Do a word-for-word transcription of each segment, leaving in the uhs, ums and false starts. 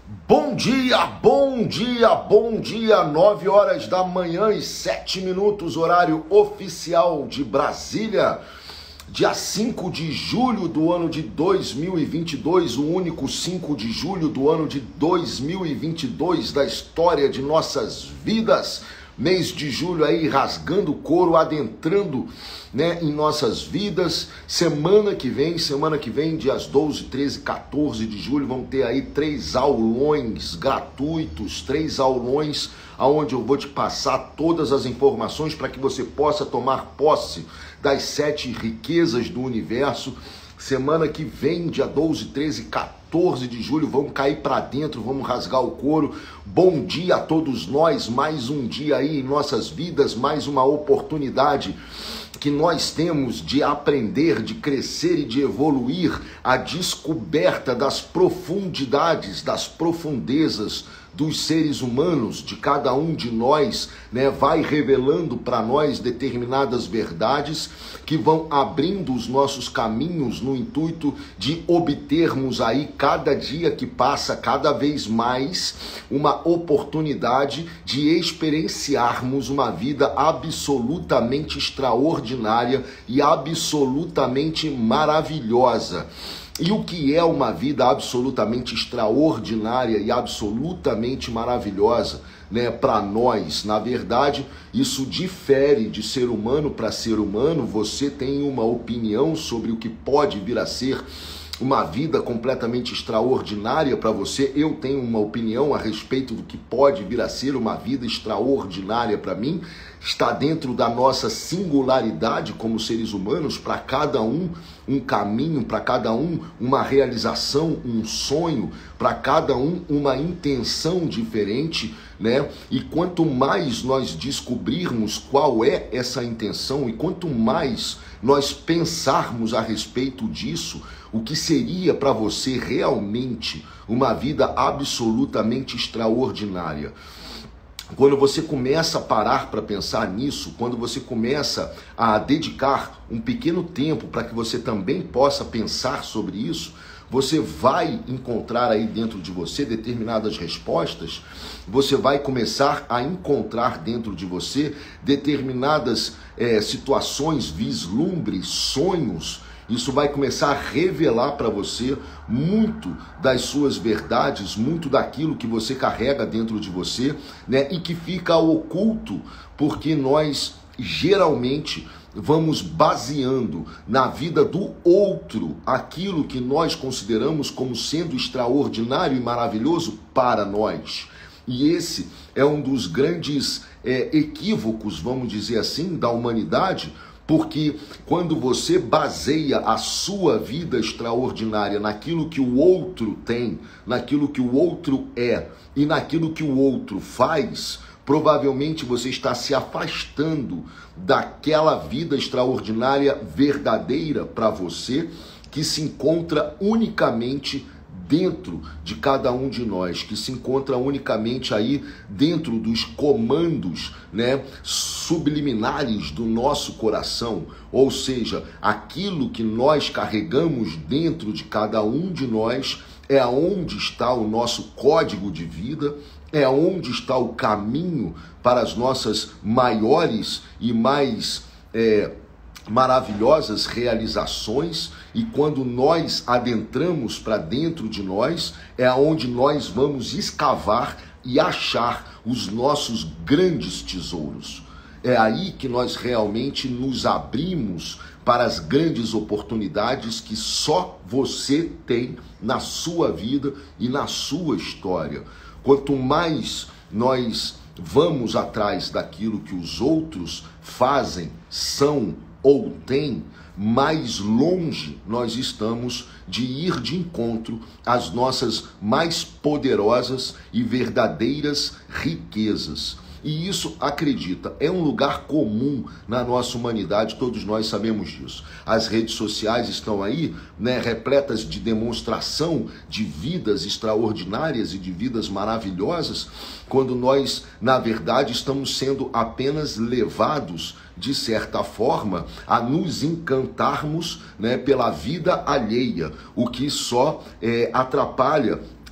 Bom dia, bom dia, bom dia, nove horas da manhã e sete minutos, horário oficial de Brasília, dia cinco de julho do ano de dois mil e vinte e dois, o único cinco de julho do ano de dois mil e vinte e dois da história de nossas vidas. Mês de julho aí rasgando o couro, adentrando, né, em nossas vidas. Semana que vem, semana que vem, dias doze, treze, quatorze de julho, vão ter aí três aulões gratuitos, três aulões onde eu vou te passar todas as informações para que você possa tomar posse das sete riquezas do universo. Semana que vem, dia doze, treze, quatorze de julho, vamos cair para dentro, vamos rasgar o couro. Bom dia a todos nós, mais um dia aí em nossas vidas, mais uma oportunidade que nós temos de aprender, de crescer e de evoluir, a descoberta das profundidades, das profundezas dos seres humanos, de cada um de nós, né, vai revelando para nós determinadas verdades que vão abrindo os nossos caminhos no intuito de obtermos aí, cada dia que passa, cada vez mais, uma oportunidade de experienciarmos uma vida absolutamente extraordinária e absolutamente maravilhosa. E o que é uma vida absolutamente extraordinária e absolutamente maravilhosa, né, para nós? Na verdade, isso difere de ser humano para ser humano. Você tem uma opinião sobre o que pode vir a ser uma vida completamente extraordinária para você. Eu tenho uma opinião a respeito do que pode vir a ser uma vida extraordinária para mim. Está dentro da nossa singularidade como seres humanos, para cada um um caminho, para cada um uma realização, um sonho, para cada um uma intenção diferente, né? E quanto mais nós descobrirmos qual é essa intenção e quanto mais nós pensarmos a respeito disso, o que seria para você realmente uma vida absolutamente extraordinária. Quando você começa a parar para pensar nisso, quando você começa a dedicar um pequeno tempo para que você também possa pensar sobre isso, você vai encontrar aí dentro de você determinadas respostas, você vai começar a encontrar dentro de você determinadas é, situações, vislumbres, sonhos. Isso vai começar a revelar para você muito das suas verdades, muito daquilo que você carrega dentro de você, né? E que fica oculto porque nós geralmente vamos baseando na vida do outro aquilo que nós consideramos como sendo extraordinário e maravilhoso para nós. E esse é um dos grandes é, equívocos, vamos dizer assim, da humanidade. Porque quando você baseia a sua vida extraordinária naquilo que o outro tem, naquilo que o outro é e naquilo que o outro faz, provavelmente você está se afastando daquela vida extraordinária verdadeira para você, que se encontra unicamente dentro de cada um de nós, que se encontra unicamente aí dentro dos comandos, né, subliminares do nosso coração, ou seja, aquilo que nós carregamos dentro de cada um de nós é onde está o nosso código de vida, é onde está o caminho para as nossas maiores e mais é, maravilhosas realizações. E quando nós adentramos para dentro de nós, é onde nós vamos escavar e achar os nossos grandes tesouros. É aí que nós realmente nos abrimos para as grandes oportunidades que só você tem na sua vida e na sua história. Quanto mais nós vamos atrás daquilo que os outros fazem, são ou têm, mais longe nós estamos de ir de encontro às nossas mais poderosas e verdadeiras riquezas. E isso, acredita, é um lugar comum na nossa humanidade, todos nós sabemos disso. As redes sociais estão aí, né, repletas de demonstração de vidas extraordinárias e de vidas maravilhosas, quando nós, na verdade, estamos sendo apenas levados, de certa forma, a nos encantarmos, né, pela vida alheia, o que só é, atrapalha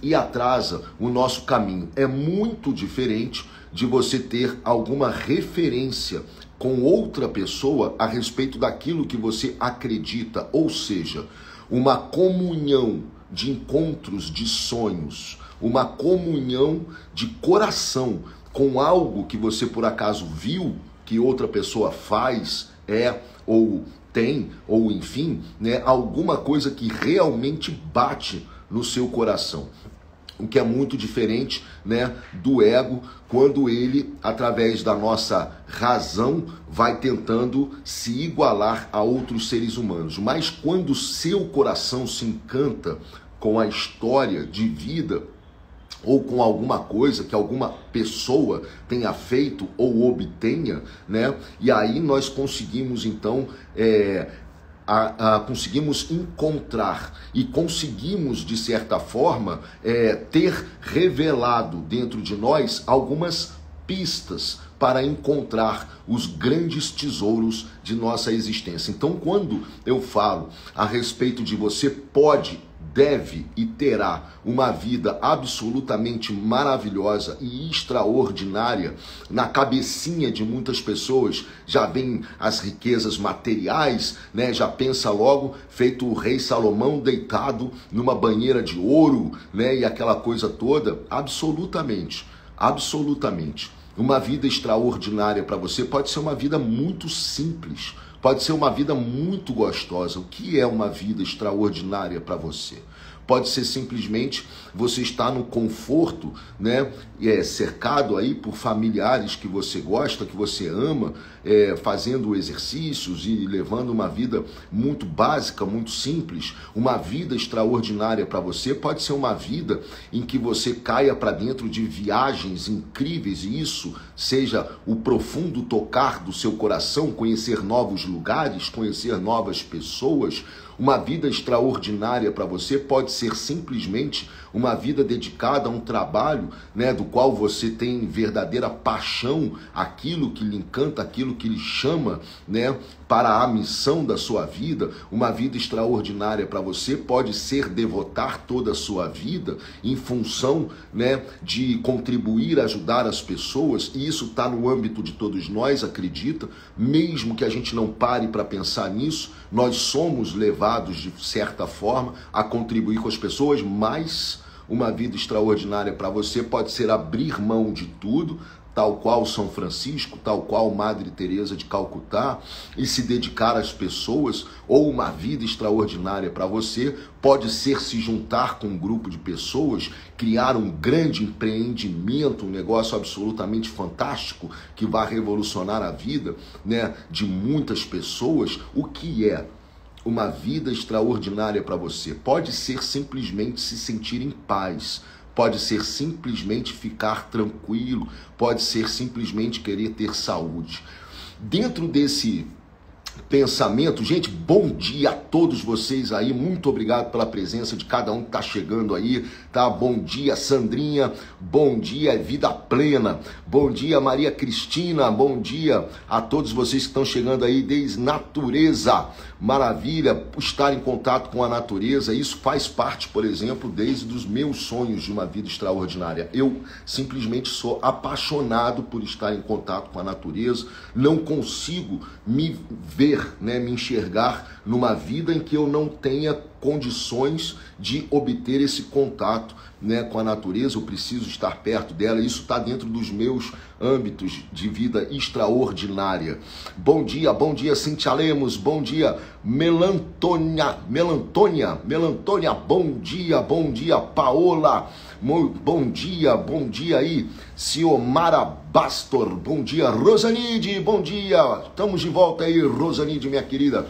e atrasa o nosso caminho. É muito diferente de você ter alguma referência com outra pessoa a respeito daquilo que você acredita, ou seja, uma comunhão de encontros, de sonhos, uma comunhão de coração com algo que você por acaso viu que outra pessoa faz, é ou tem, ou enfim, né, alguma coisa que realmente bate no seu coração. O que é muito diferente, né, do ego, quando ele, através da nossa razão, vai tentando se igualar a outros seres humanos. Mas quando o seu coração se encanta com a história de vida, ou com alguma coisa que alguma pessoa tenha feito ou obtenha, né? E aí nós conseguimos então é, a, a, conseguimos encontrar e conseguimos de certa forma é, ter revelado dentro de nós algumas pistas para encontrar os grandes tesouros de nossa existência. Então, quando eu falo a respeito de você pode, deve e terá uma vida absolutamente maravilhosa e extraordinária, na cabecinha de muitas pessoas já vem as riquezas materiais, né? Já pensa logo feito o rei Salomão deitado numa banheira de ouro, né? E aquela coisa toda. Absolutamente, absolutamente. Uma vida extraordinária para você pode ser uma vida muito simples, pode ser uma vida muito gostosa. O que é uma vida extraordinária para você? Pode ser simplesmente você estar no conforto, né, é, cercado aí por familiares que você gosta, que você ama, é, fazendo exercícios e levando uma vida muito básica, muito simples. Uma vida extraordinária para você pode ser uma vida em que você caia para dentro de viagens incríveis e isso seja o profundo tocar do seu coração, conhecer novos lugares, conhecer novas pessoas. Uma vida extraordinária para você pode ser simplesmente uma vida dedicada a um trabalho, né, do qual você tem verdadeira paixão, aquilo que lhe encanta, aquilo que lhe chama, né, para a missão da sua vida. Uma vida extraordinária para você pode ser devotar toda a sua vida em função, né, de contribuir, ajudar as pessoas, e isso está no âmbito de todos nós, acredita, mesmo que a gente não pare para pensar nisso, nós somos levados de certa forma a contribuir com as pessoas, mas uma vida extraordinária para você pode ser abrir mão de tudo, tal qual São Francisco, tal qual Madre Teresa de Calcutá, e se dedicar às pessoas. Ou uma vida extraordinária para você pode ser se juntar com um grupo de pessoas, criar um grande empreendimento, um negócio absolutamente fantástico que vai revolucionar a vida, né, de muitas pessoas. O que é uma vida extraordinária para você? Pode ser simplesmente se sentir em paz, pode ser simplesmente ficar tranquilo, pode ser simplesmente querer ter saúde. Dentro desse pensamento, gente, bom dia a todos vocês aí, muito obrigado pela presença de cada um que tá chegando aí, tá? Bom dia, Sandrinha, bom dia, Vida Plena, bom dia, Maria Cristina, bom dia a todos vocês que estão chegando aí desde Natureza, maravilha, estar em contato com a natureza, isso faz parte, por exemplo, desde os meus sonhos de uma vida extraordinária. Eu simplesmente sou apaixonado por estar em contato com a natureza, não consigo me ver, né, me enxergar numa vida em que eu não tenha condições de obter esse contato, né, com a natureza. Eu preciso estar perto dela, isso está dentro dos meus âmbitos de vida extraordinária. Bom dia, bom dia, Cintia Lemos, bom dia, Melantônia, Melantônia, Melantônia, bom dia, bom dia, Paola, bom dia, bom dia aí, Ciomara Bastor, bom dia, Rosanide, bom dia, estamos de volta aí, Rosanide, minha querida,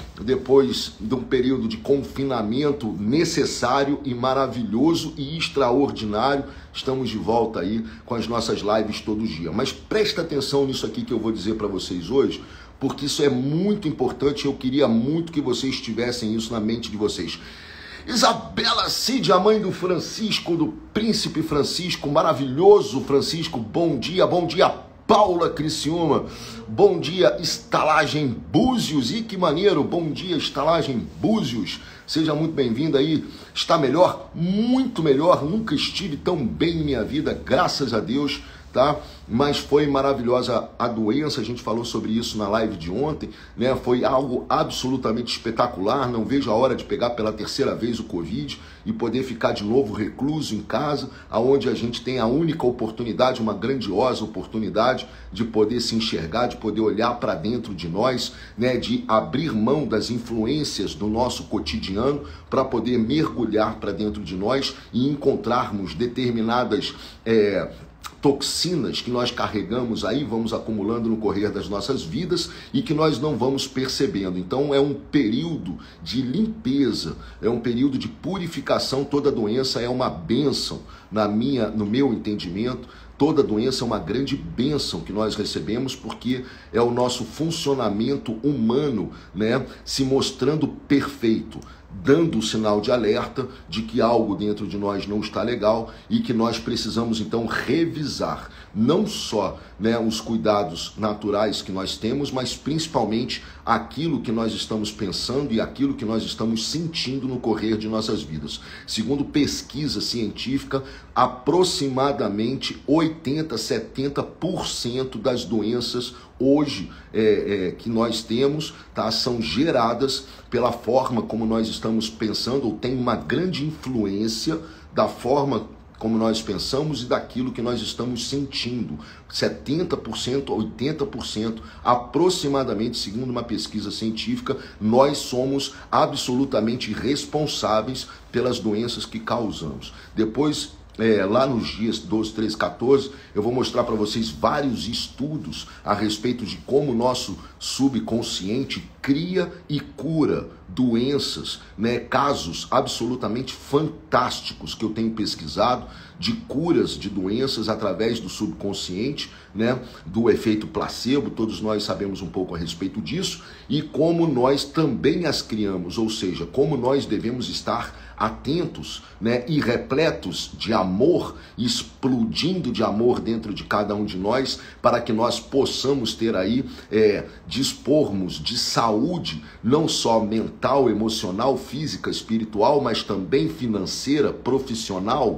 depois de um período de confinamento necessário e maravilhoso e extraordinário, estamos de volta aí com as nossas lives todo dia. Mas presta atenção nisso aqui que eu vou dizer para vocês hoje, porque isso é muito importante, eu queria muito que vocês tivessem isso na mente de vocês. Isabela Cid, a mãe do Francisco, do príncipe Francisco, maravilhoso Francisco, bom dia, bom dia, Paula Criciúma. Bom dia, Estalagem Búzios. E que maneiro, bom dia, Estalagem Búzios. Seja muito bem-vindo aí. Está melhor? Muito melhor. Nunca estive tão bem em minha vida, graças a Deus, tá? Mas foi maravilhosa a doença, a gente falou sobre isso na live de ontem, né? Foi algo absolutamente espetacular. Não vejo a hora de pegar pela terceira vez o Covid e poder ficar de novo recluso em casa, aonde a gente tem a única oportunidade, uma grandiosa oportunidade de poder se enxergar, de poder olhar para dentro de nós, né? De abrir mão das influências do nosso cotidiano para poder mergulhar para dentro de nós e encontrarmos determinadas é, toxinas que nós carregamos aí, vamos acumulando no correr das nossas vidas e que nós não vamos percebendo. Então é um período de limpeza, é um período de purificação. Toda doença é uma bênção, na minha, no meu entendimento. Toda doença é uma grande bênção que nós recebemos, porque é o nosso funcionamento humano, né, se mostrando perfeito, dando o sinal de alerta de que algo dentro de nós não está legal e que nós precisamos então revisar não só, né, os cuidados naturais que nós temos, mas principalmente aquilo que nós estamos pensando e aquilo que nós estamos sentindo no correr de nossas vidas. Segundo pesquisa científica, aproximadamente oitenta, setenta por cento das doenças hoje é, é, que nós temos, tá, são geradas pela forma como nós estamos pensando, ou tem uma grande influência da forma como nós pensamos e daquilo que nós estamos sentindo. setenta por cento, oitenta por cento, aproximadamente, segundo uma pesquisa científica, nós somos absolutamente responsáveis pelas doenças que causamos. Depois, É, lá nos dias doze, treze, quatorze, eu vou mostrar para vocês vários estudos a respeito de como o nosso subconsciente cria e cura doenças, né, casos absolutamente fantásticos que eu tenho pesquisado de curas de doenças através do subconsciente, né, do efeito placebo. Todos nós sabemos um pouco a respeito disso e como nós também as criamos, ou seja, como nós devemos estar atentos, né, e repletos de amor, explodindo de amor dentro de cada um de nós, para que nós possamos ter aí, é, dispormos de saúde, não só mental, emocional, física, espiritual, mas também financeira, profissional,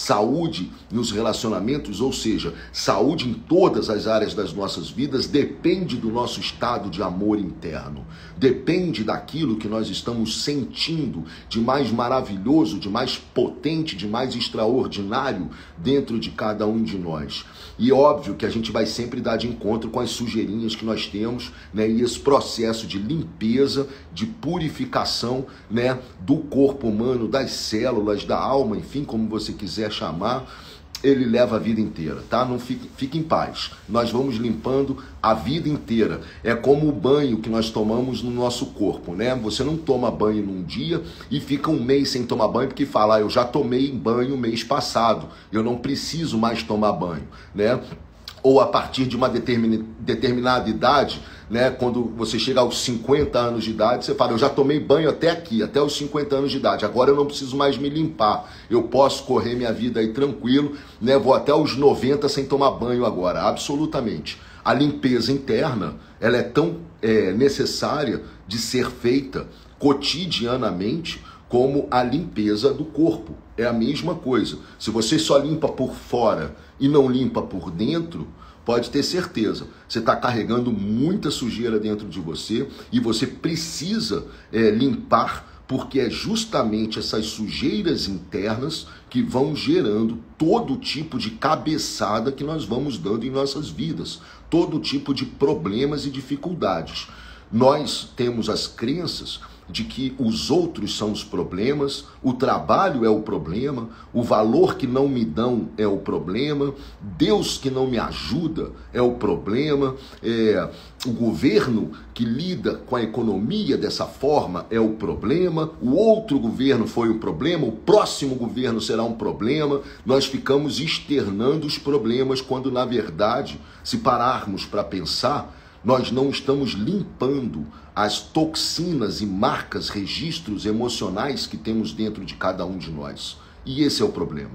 saúde nos relacionamentos, ou seja, saúde em todas as áreas das nossas vidas. Depende do nosso estado de amor interno, depende daquilo que nós estamos sentindo de mais maravilhoso, de mais potente, de mais extraordinário dentro de cada um de nós. E óbvio que a gente vai sempre dar de encontro com as sujeirinhas que nós temos, né, e esse processo de limpeza, de purificação, né, do corpo humano, das células, da alma, enfim, como você quiser chamar, ele leva a vida inteira, tá? Não fique, fique em paz. Nós vamos limpando a vida inteira. É como o banho que nós tomamos no nosso corpo, né? Você não toma banho num dia e fica um mês sem tomar banho porque fala, ah, eu já tomei banho mês passado, eu não preciso mais tomar banho, né? Ou a partir de uma determin, determinada idade, né, quando você chega aos cinquenta anos de idade, você fala, eu já tomei banho até aqui, até os cinquenta anos de idade, agora eu não preciso mais me limpar, eu posso correr minha vida aí tranquilo, né, vou até os noventa sem tomar banho agora, absolutamente. A limpeza interna, ela é tão é, necessária de ser feita cotidianamente como a limpeza do corpo. É a mesma coisa. Se você só limpa por fora e não limpa por dentro, pode ter certeza, você está carregando muita sujeira dentro de você e você precisa é, limpar, porque é justamente essas sujeiras internas que vão gerando todo tipo de cabeçada que nós vamos dando em nossas vidas, todo tipo de problemas e dificuldades. Nós temos as crenças de que os outros são os problemas, o trabalho é o problema, o valor que não me dão é o problema, Deus que não me ajuda é o problema, é, o governo que lida com a economia dessa forma é o problema, o outro governo foi o problema, o próximo governo será um problema. Nós ficamos externando os problemas quando, na verdade, se pararmos para pensar, nós não estamos limpando as toxinas e marcas, registros emocionais que temos dentro de cada um de nós. E esse é o problema.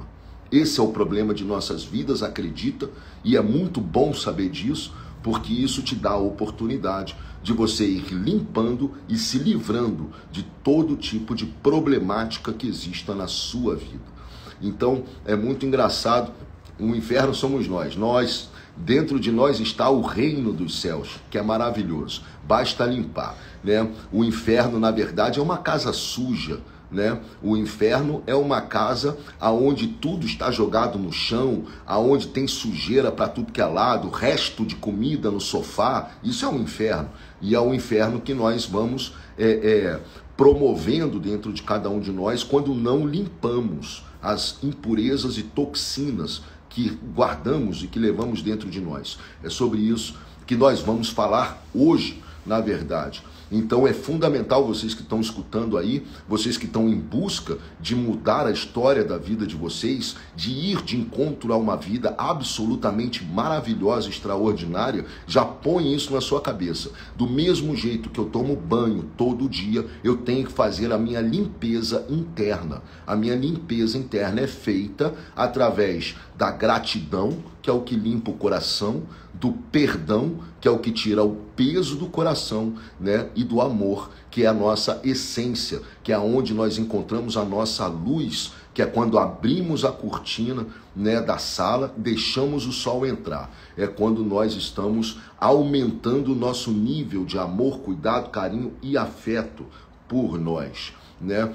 Esse é o problema de nossas vidas, acredita? E é muito bom saber disso, porque isso te dá a oportunidade de você ir limpando e se livrando de todo tipo de problemática que exista na sua vida. Então, é muito engraçado, o inferno somos nós. Nós, dentro de nós está o reino dos céus, que é maravilhoso. Basta limpar, né? O inferno, na verdade, é uma casa suja, né? O inferno é uma casa aonde tudo está jogado no chão, aonde tem sujeira para tudo que é lado, resto de comida no sofá. Isso é um inferno, e é o inferno que nós vamos é, é, promovendo dentro de cada um de nós quando não limpamos as impurezas e toxinas que guardamos e que levamos dentro de nós. É sobre isso que nós vamos falar hoje, na verdade. Então é fundamental, vocês que estão escutando aí, vocês que estão em busca de mudar a história da vida de vocês, de ir de encontro a uma vida absolutamente maravilhosa, extraordinária, já põe isso na sua cabeça. Do mesmo jeito que eu tomo banho todo dia, eu tenho que fazer a minha limpeza interna. A minha limpeza interna é feita através da gratidão, que é o que limpa o coração, do perdão, que é o que tira o peso do coração, né? E do amor, que é a nossa essência, que é onde nós encontramos a nossa luz, que é quando abrimos a cortina, né, da sala, deixamos o sol entrar. É quando nós estamos aumentando o nosso nível de amor, cuidado, carinho e afeto por nós, né?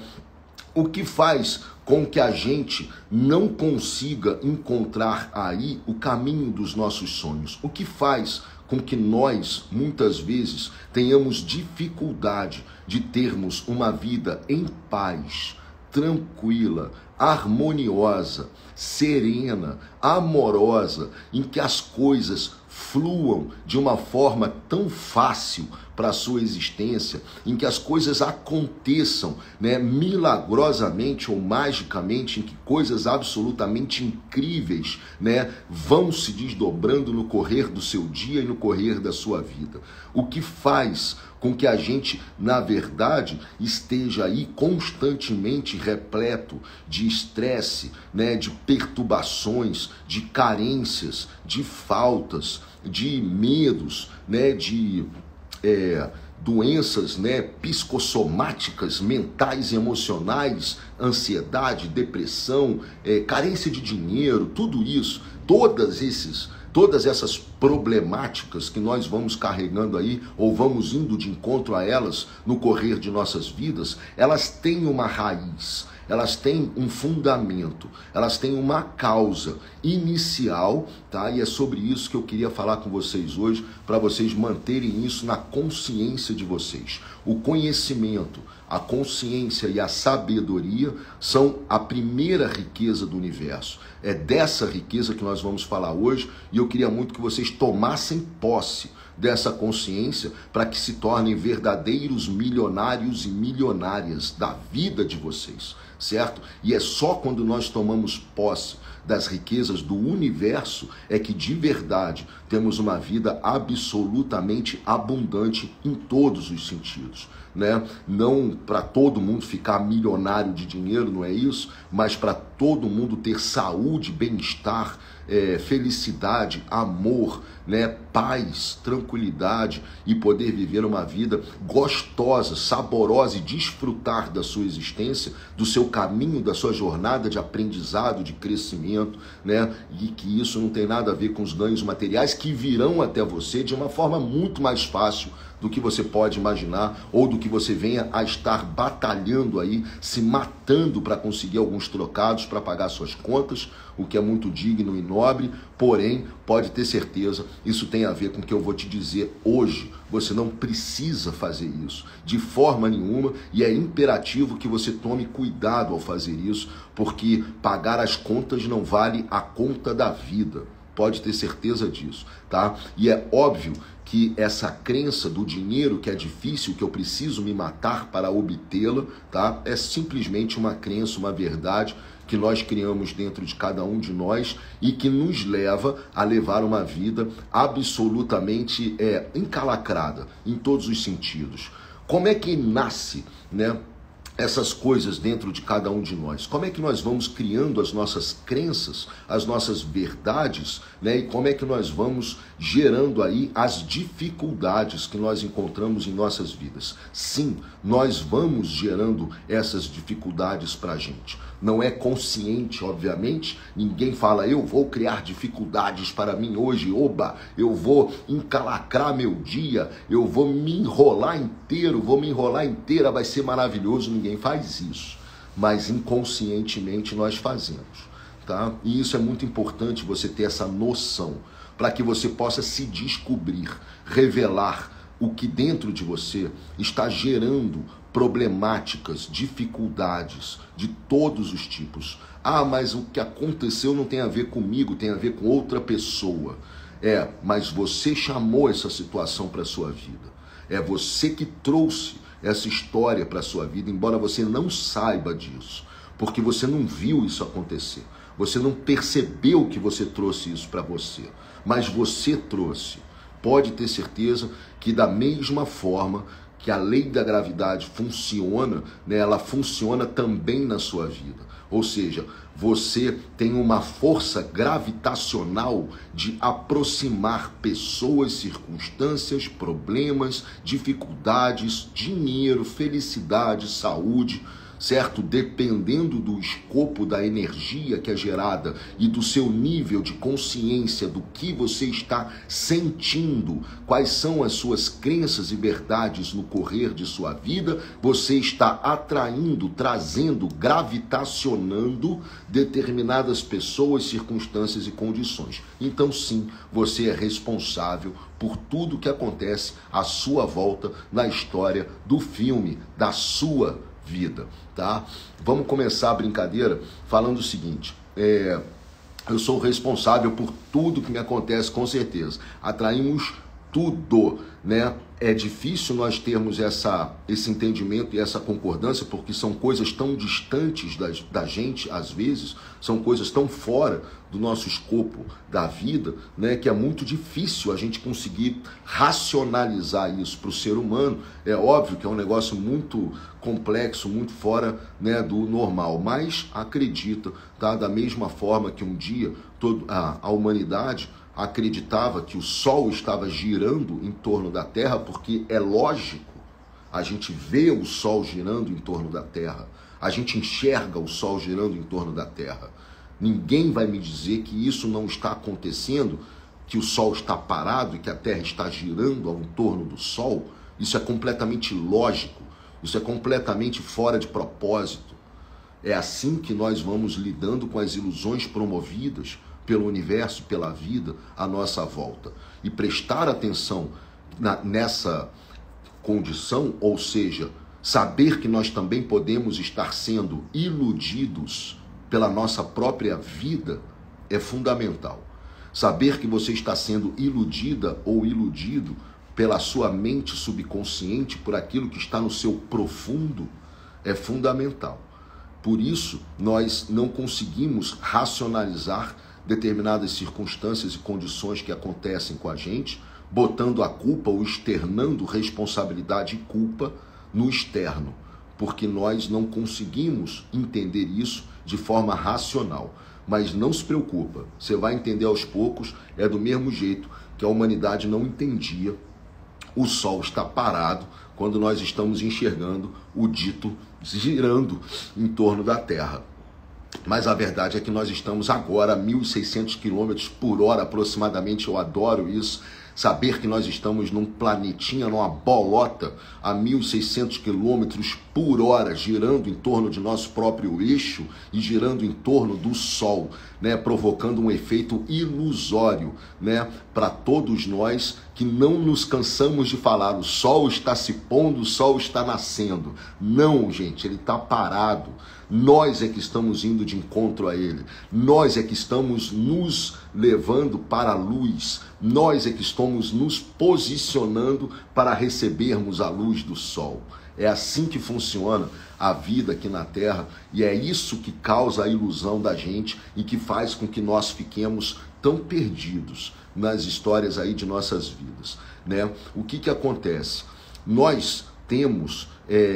O que faz com que a gente não consiga encontrar aí o caminho dos nossos sonhos? O que faz com que nós, muitas vezes, tenhamos dificuldade de termos uma vida em paz, tranquila, harmoniosa, serena, amorosa, em que as coisas fluam de uma forma tão fácil para a sua existência, em que as coisas aconteçam, né, milagrosamente ou magicamente, em que coisas absolutamente incríveis, né, vão se desdobrando no correr do seu dia e no correr da sua vida. O que faz com que a gente, na verdade, esteja aí constantemente repleto de estresse, né, de perturbações, de carências, de faltas, de medos, né, de é, doenças, né, psicossomáticas, mentais e emocionais, ansiedade, depressão, é, carência de dinheiro, tudo isso, todas esses Todas essas problemáticas que nós vamos carregando aí, ou vamos indo de encontro a elas no correr de nossas vidas, elas têm uma raiz, elas têm um fundamento, elas têm uma causa inicial, tá? E é sobre isso que eu queria falar com vocês hoje, para vocês manterem isso na consciência de vocês. O conhecimento, a consciência e a sabedoria são a primeira riqueza do universo. É dessa riqueza que nós vamos falar hoje, e eu queria muito que vocês tomassem posse dessa consciência para que se tornem verdadeiros milionários e milionárias da vida de vocês, certo? E é só quando nós tomamos posse das riquezas do universo é que de verdade temos uma vida absolutamente abundante em todos os sentidos, né? Não para todo mundo ficar milionário de dinheiro, não é isso, mas para todo mundo ter saúde, bem-estar, é, felicidade, amor, né, paz, tranquilidade e poder viver uma vida gostosa, saborosa e desfrutar da sua existência, do seu caminho, da sua jornada de aprendizado, de crescimento, né, e que isso não tem nada a ver com os ganhos materiais que virão até você de uma forma muito mais fácil do que você pode imaginar ou do que você venha a estar batalhando aí, se matando para conseguir alguns trocados para pagar suas contas, o que é muito digno e nobre, porém, pode ter certeza, isso tem a ver com o que eu vou te dizer hoje. Você não precisa fazer isso de forma nenhuma e é imperativo que você tome cuidado ao fazer isso, porque pagar as contas não vale a conta da vida. Pode ter certeza disso, tá? E é óbvio que essa crença do dinheiro que é difícil, que eu preciso me matar para obtê-la, tá? É simplesmente uma crença, uma verdade que nós criamos dentro de cada um de nós e que nos leva a levar uma vida absolutamente é, encalacrada em todos os sentidos. Como é que nasce, né, essas coisas dentro de cada um de nós? Como é que nós vamos criando as nossas crenças, as nossas verdades, né? E como é que nós vamos gerando aí as dificuldades que nós encontramos em nossas vidas? Sim, nós vamos gerando essas dificuldades para a gente. Não é consciente, obviamente, ninguém fala, eu vou criar dificuldades para mim hoje, oba, eu vou encalacrar meu dia, eu vou me enrolar inteiro, vou me enrolar inteira, vai ser maravilhoso. Ninguém faz isso, mas inconscientemente nós fazemos, tá? E isso é muito importante, você ter essa noção, para que você possa se descobrir, revelar o que dentro de você está gerando problemáticas, dificuldades de todos os tipos. Ah, mas o que aconteceu não tem a ver comigo, tem a ver com outra pessoa. É, mas você chamou essa situação para a sua vida. É você que trouxe essa história para a sua vida, embora você não saiba disso, porque você não viu isso acontecer. Você não percebeu que você trouxe isso para você, mas você trouxe. Pode ter certeza que da mesma forma que a lei da gravidade funciona, né, ela funciona também na sua vida. Ou seja, você tem uma força gravitacional de aproximar pessoas, circunstâncias, problemas, dificuldades, dinheiro, felicidade, saúde, certo? Dependendo do escopo da energia que é gerada e do seu nível de consciência, do que você está sentindo, quais são as suas crenças e verdades no correr de sua vida, você está atraindo, trazendo, gravitacionando determinadas pessoas, circunstâncias e condições. Então sim, você é responsável por tudo que acontece à sua volta na história do filme, da sua vida, tá? Vamos começar a brincadeira falando o seguinte, é, eu sou responsável por tudo que me acontece, com certeza. Atraímos tudo, né? É difícil nós termos essa, esse entendimento e essa concordância, porque são coisas tão distantes da, da gente, às vezes, são coisas tão fora do nosso escopo da vida, né, que é muito difícil a gente conseguir racionalizar isso para o ser humano. É óbvio que é um negócio muito complexo, muito fora, né, do normal, mas acredita, tá? Da mesma forma que um dia todo, a, a humanidade acreditava que o Sol estava girando em torno da Terra, porque é lógico, a gente vê o Sol girando em torno da Terra, a gente enxerga o Sol girando em torno da Terra. Ninguém vai me dizer que isso não está acontecendo, que o Sol está parado e que a Terra está girando ao entorno do Sol. Isso é completamente lógico, isso é completamente fora de propósito. É assim que nós vamos lidando com as ilusões promovidas pelo universo, pela vida, à nossa volta. E prestar atenção na, nessa condição, ou seja, saber que nós também podemos estar sendo iludidos pela nossa própria vida, é fundamental. Saber que você está sendo iludida ou iludido pela sua mente subconsciente, por aquilo que está no seu profundo, é fundamental. Por isso, nós não conseguimos racionalizar determinadas circunstâncias e condições que acontecem com a gente, botando a culpa ou externando responsabilidade e culpa no externo, porque nós não conseguimos entender isso de forma racional. Mas não se preocupa, você vai entender aos poucos. É do mesmo jeito que a humanidade não entendia o Sol está parado quando nós estamos enxergando o dito girando em torno da Terra. Mas a verdade é que nós estamos agora a mil e seiscentos quilômetros por hora aproximadamente. Eu adoro isso, saber que nós estamos num planetinha, numa bolota a mil e seiscentos quilômetros por hora, girando em torno de nosso próprio eixo e girando em torno do Sol, né, provocando um efeito ilusório, né, para todos nós que não nos cansamos de falar: o Sol está se pondo, o Sol está nascendo. Não, gente, ele está parado. Nós é que estamos indo de encontro a ele. Nós é que estamos nos levando para a luz. Nós é que estamos nos posicionando para recebermos a luz do Sol. É assim que funciona a vida aqui na Terra, e é isso que causa a ilusão da gente e que faz com que nós fiquemos tão perdidos nas histórias aí de nossas vidas, né? O que que acontece? Nós temos é,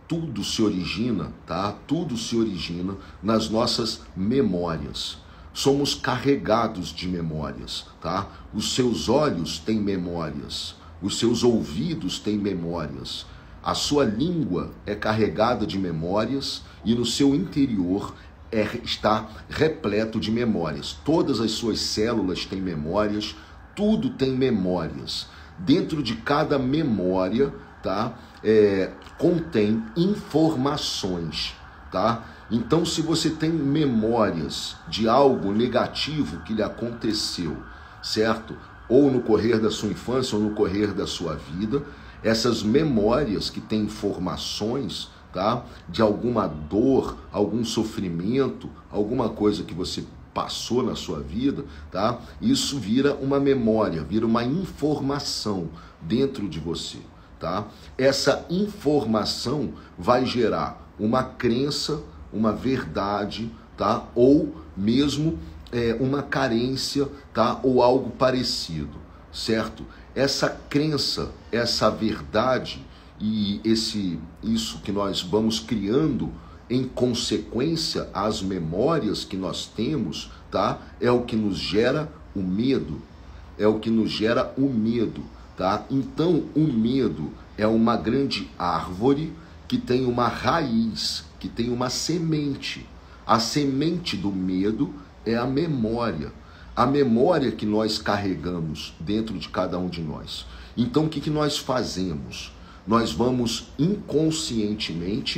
tudo se origina, tá? Tudo se origina nas nossas memórias. Somos carregados de memórias, tá? Os seus olhos têm memórias, os seus ouvidos têm memórias, a sua língua é carregada de memórias e no seu interior é, está repleto de memórias. Todas as suas células têm memórias, tudo tem memórias. Dentro de cada memória, tá? É, contém informações, tá? Então, se você tem memórias de algo negativo que lhe aconteceu, certo? Ou no correr da sua infância ou no correr da sua vida, essas memórias que têm informações, tá? De alguma dor, algum sofrimento, alguma coisa que você passou na sua vida, tá? Isso vira uma memória, vira uma informação dentro de você, tá? Essa informação vai gerar uma crença, uma verdade, tá? Ou mesmo é, uma carência, tá? Ou algo parecido, certo? Essa crença, essa verdade e esse isso que nós vamos criando em consequência às memórias que nós temos, tá? É o que nos gera o medo, é o que nos gera o medo, tá? Então, o medo é uma grande árvore que tem uma raiz, que tem uma semente. A semente do medo é a memória. A memória que nós carregamos dentro de cada um de nós. Então, o que, que nós fazemos? Nós vamos inconscientemente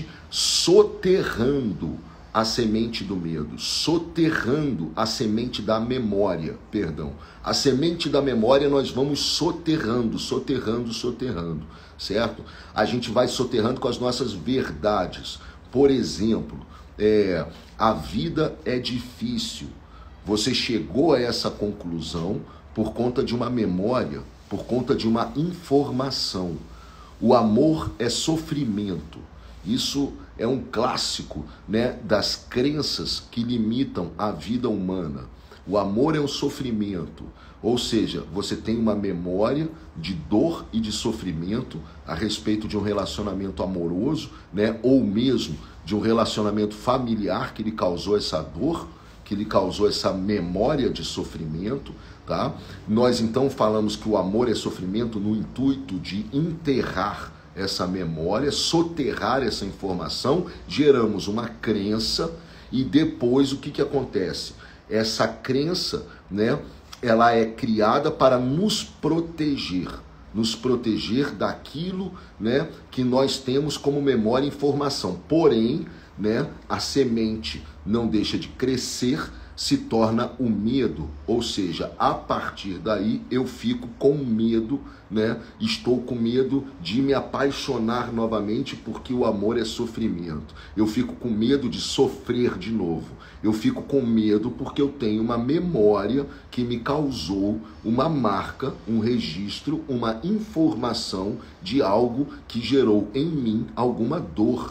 soterrando a semente do medo, soterrando a semente da memória, perdão. A semente da memória nós vamos soterrando, soterrando, soterrando, certo? A gente vai soterrando com as nossas verdades. Por exemplo, é, a vida é difícil. Você chegou a essa conclusão por conta de uma memória, por conta de uma informação. O amor é sofrimento. Isso é um clássico, né, das crenças que limitam a vida humana. O amor é um sofrimento. Ou seja, você tem uma memória de dor e de sofrimento a respeito de um relacionamento amoroso, né, ou mesmo de um relacionamento familiar que lhe causou essa dor, que lhe causou essa memória de sofrimento, tá? Nós então falamos que o amor é sofrimento no intuito de enterrar essa memória, soterrar essa informação, geramos uma crença e depois o que que acontece? Essa crença, né, ela é criada para nos proteger, nos proteger daquilo, né, que nós temos como memória e informação. Porém, né, a semente não deixa de crescer, se torna o medo, ou seja, a partir daí eu fico com medo, né? Estou com medo de me apaixonar novamente porque o amor é sofrimento. Eu fico com medo de sofrer de novo. Eu fico com medo porque eu tenho uma memória que me causou uma marca, um registro, uma informação de algo que gerou em mim alguma dor.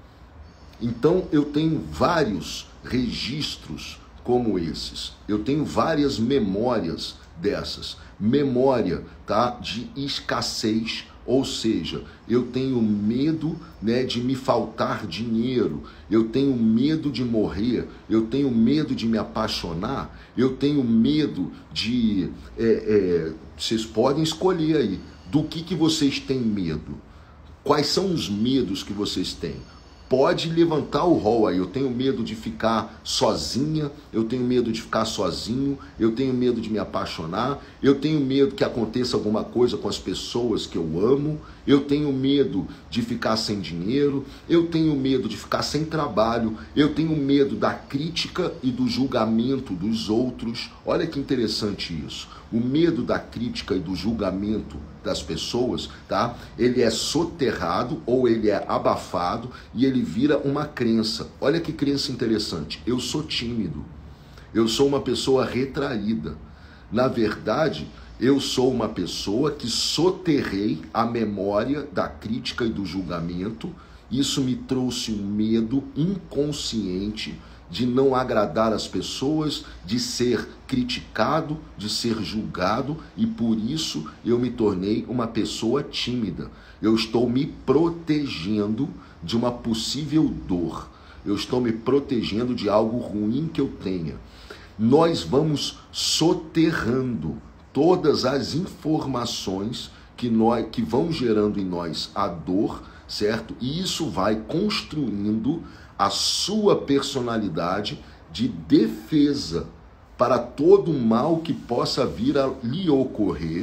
Então eu tenho vários registros como esses. Eu tenho várias memórias dessas. Memória, tá, de escassez, ou seja, eu tenho medo, né, de me faltar dinheiro, eu tenho medo de morrer, eu tenho medo de me apaixonar, eu tenho medo de... É, é, vocês podem escolher aí, do que, que vocês têm medo? Quais são os medos que vocês têm? Pode levantar o rol aí. Eu tenho medo de ficar sozinha, eu tenho medo de ficar sozinho, eu tenho medo de me apaixonar, eu tenho medo que aconteça alguma coisa com as pessoas que eu amo, eu tenho medo de ficar sem dinheiro, eu tenho medo de ficar sem trabalho, eu tenho medo da crítica e do julgamento dos outros. Olha que interessante isso. O medo da crítica e do julgamento das pessoas, tá? Ele é soterrado ou ele é abafado e ele vira uma crença. Olha que crença interessante. Eu sou tímido. Eu sou uma pessoa retraída. Na verdade, eu sou uma pessoa que soterrei a memória da crítica e do julgamento. Isso me trouxe um medo inconsciente de não agradar as pessoas, de ser criticado, de ser julgado, e por isso eu me tornei uma pessoa tímida. Eu estou me protegendo de uma possível dor. Eu estou me protegendo de algo ruim que eu tenha. Nós vamos soterrando todas as informações que, nós, que vão gerando em nós a dor, certo? E isso vai construindo a sua personalidade de defesa para todo mal que possa vir a lhe ocorrer,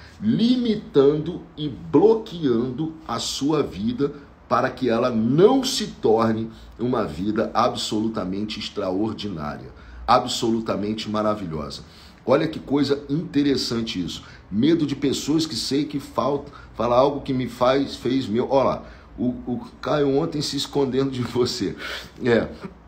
limitando e bloqueando a sua vida para que ela não se torne uma vida absolutamente extraordinária, absolutamente maravilhosa. Olha que coisa interessante isso. Medo de pessoas que sei que falta, fala algo que me faz, fez meu. Olha lá, o, o Caio ontem se escondendo de você. É.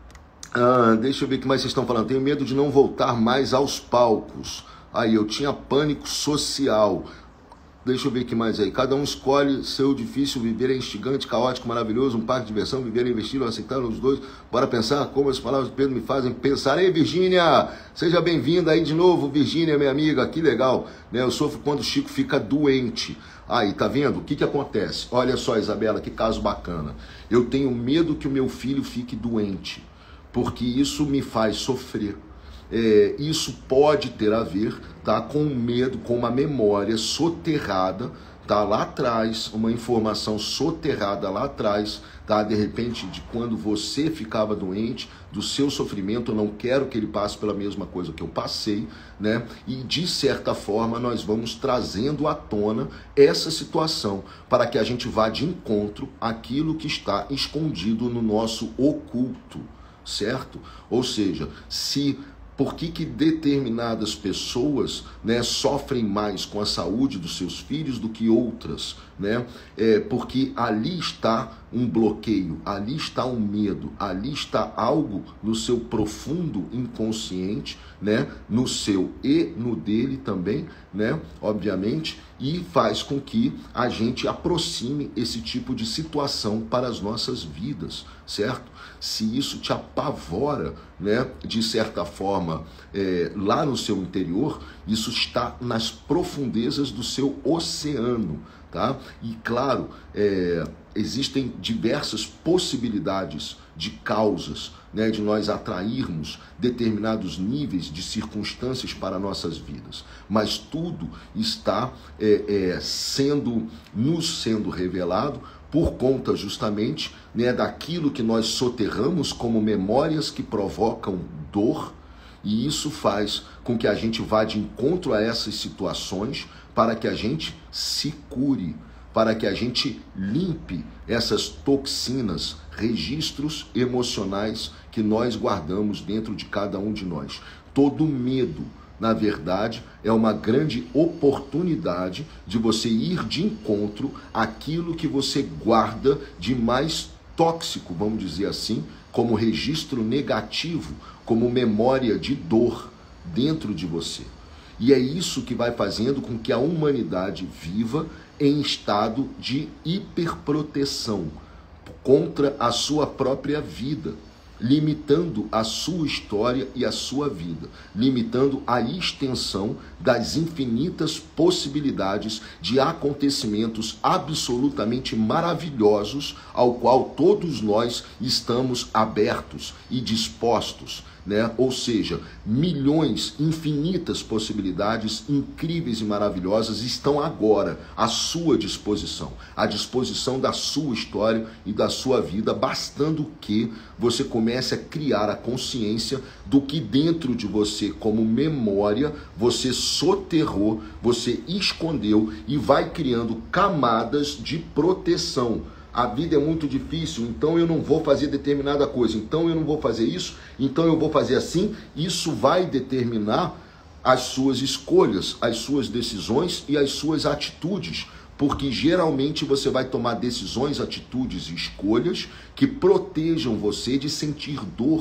Ah, deixa eu ver o que mais vocês estão falando. Tenho medo de não voltar mais aos palcos. Aí, eu tinha pânico social. Deixa eu ver o que mais aí. Cada um escolhe seu difícil, viver é instigante, caótico, maravilhoso, um parque de diversão, viver é investir, aceitar os dois. Bora pensar como as palavras de Pedro me fazem pensar. Ei, Virgínia, seja bem-vinda aí de novo, Virgínia, minha amiga, que legal. Né? Eu sofro quando o Chico fica doente. Aí, tá vendo? O que que acontece? Olha só, Isabela, que caso bacana. Eu tenho medo que o meu filho fique doente, porque isso me faz sofrer. É, isso pode ter a ver, tá, com medo, com uma memória soterrada, tá, lá atrás, uma informação soterrada lá atrás, tá, de repente, de quando você ficava doente, do seu sofrimento. Eu não quero que ele passe pela mesma coisa que eu passei, né, e de certa forma nós vamos trazendo à tona essa situação, para que a gente vá de encontro àquilo que está escondido no nosso oculto, certo? Ou seja, se Por que que determinadas pessoas, né, sofrem mais com a saúde dos seus filhos do que outras, né? É porque ali está um bloqueio, ali está um medo, ali está algo no seu profundo inconsciente, né, no seu e no dele também, né, obviamente, e faz com que a gente aproxime esse tipo de situação para as nossas vidas, certo? Se isso te apavora, né, de certa forma, é, lá no seu interior, isso está nas profundezas do seu oceano, tá? E claro, é, existem diversas possibilidades de causas, né, de nós atrairmos determinados níveis de circunstâncias para nossas vidas, mas tudo está é, é, sendo, nos sendo revelado por conta justamente, né, daquilo que nós soterramos como memórias que provocam dor, e isso faz com que a gente vá de encontro a essas situações para que a gente se cure, para que a gente limpe essas toxinas, registros emocionais que nós guardamos dentro de cada um de nós. Todo medo, na verdade, é uma grande oportunidade de você ir de encontro àquilo que você guarda de mais tóxico, vamos dizer assim, como registro negativo, como memória de dor dentro de você. E é isso que vai fazendo com que a humanidade viva em estado de hiperproteção contra a sua própria vida, limitando a sua história e a sua vida, limitando a extensão das infinitas possibilidades de acontecimentos absolutamente maravilhosos ao qual todos nós estamos abertos e dispostos, né? Ou seja, milhões, infinitas possibilidades incríveis e maravilhosas estão agora à sua disposição, à disposição da sua história e da sua vida, bastando que você comece a criar a consciência do que dentro de você, como memória, você soterrou, você escondeu e vai criando camadas de proteção. A vida é muito difícil, então eu não vou fazer determinada coisa, então eu não vou fazer isso, então eu vou fazer assim. Isso vai determinar as suas escolhas, as suas decisões e as suas atitudes, porque geralmente você vai tomar decisões, atitudes e escolhas que protejam você de sentir dor,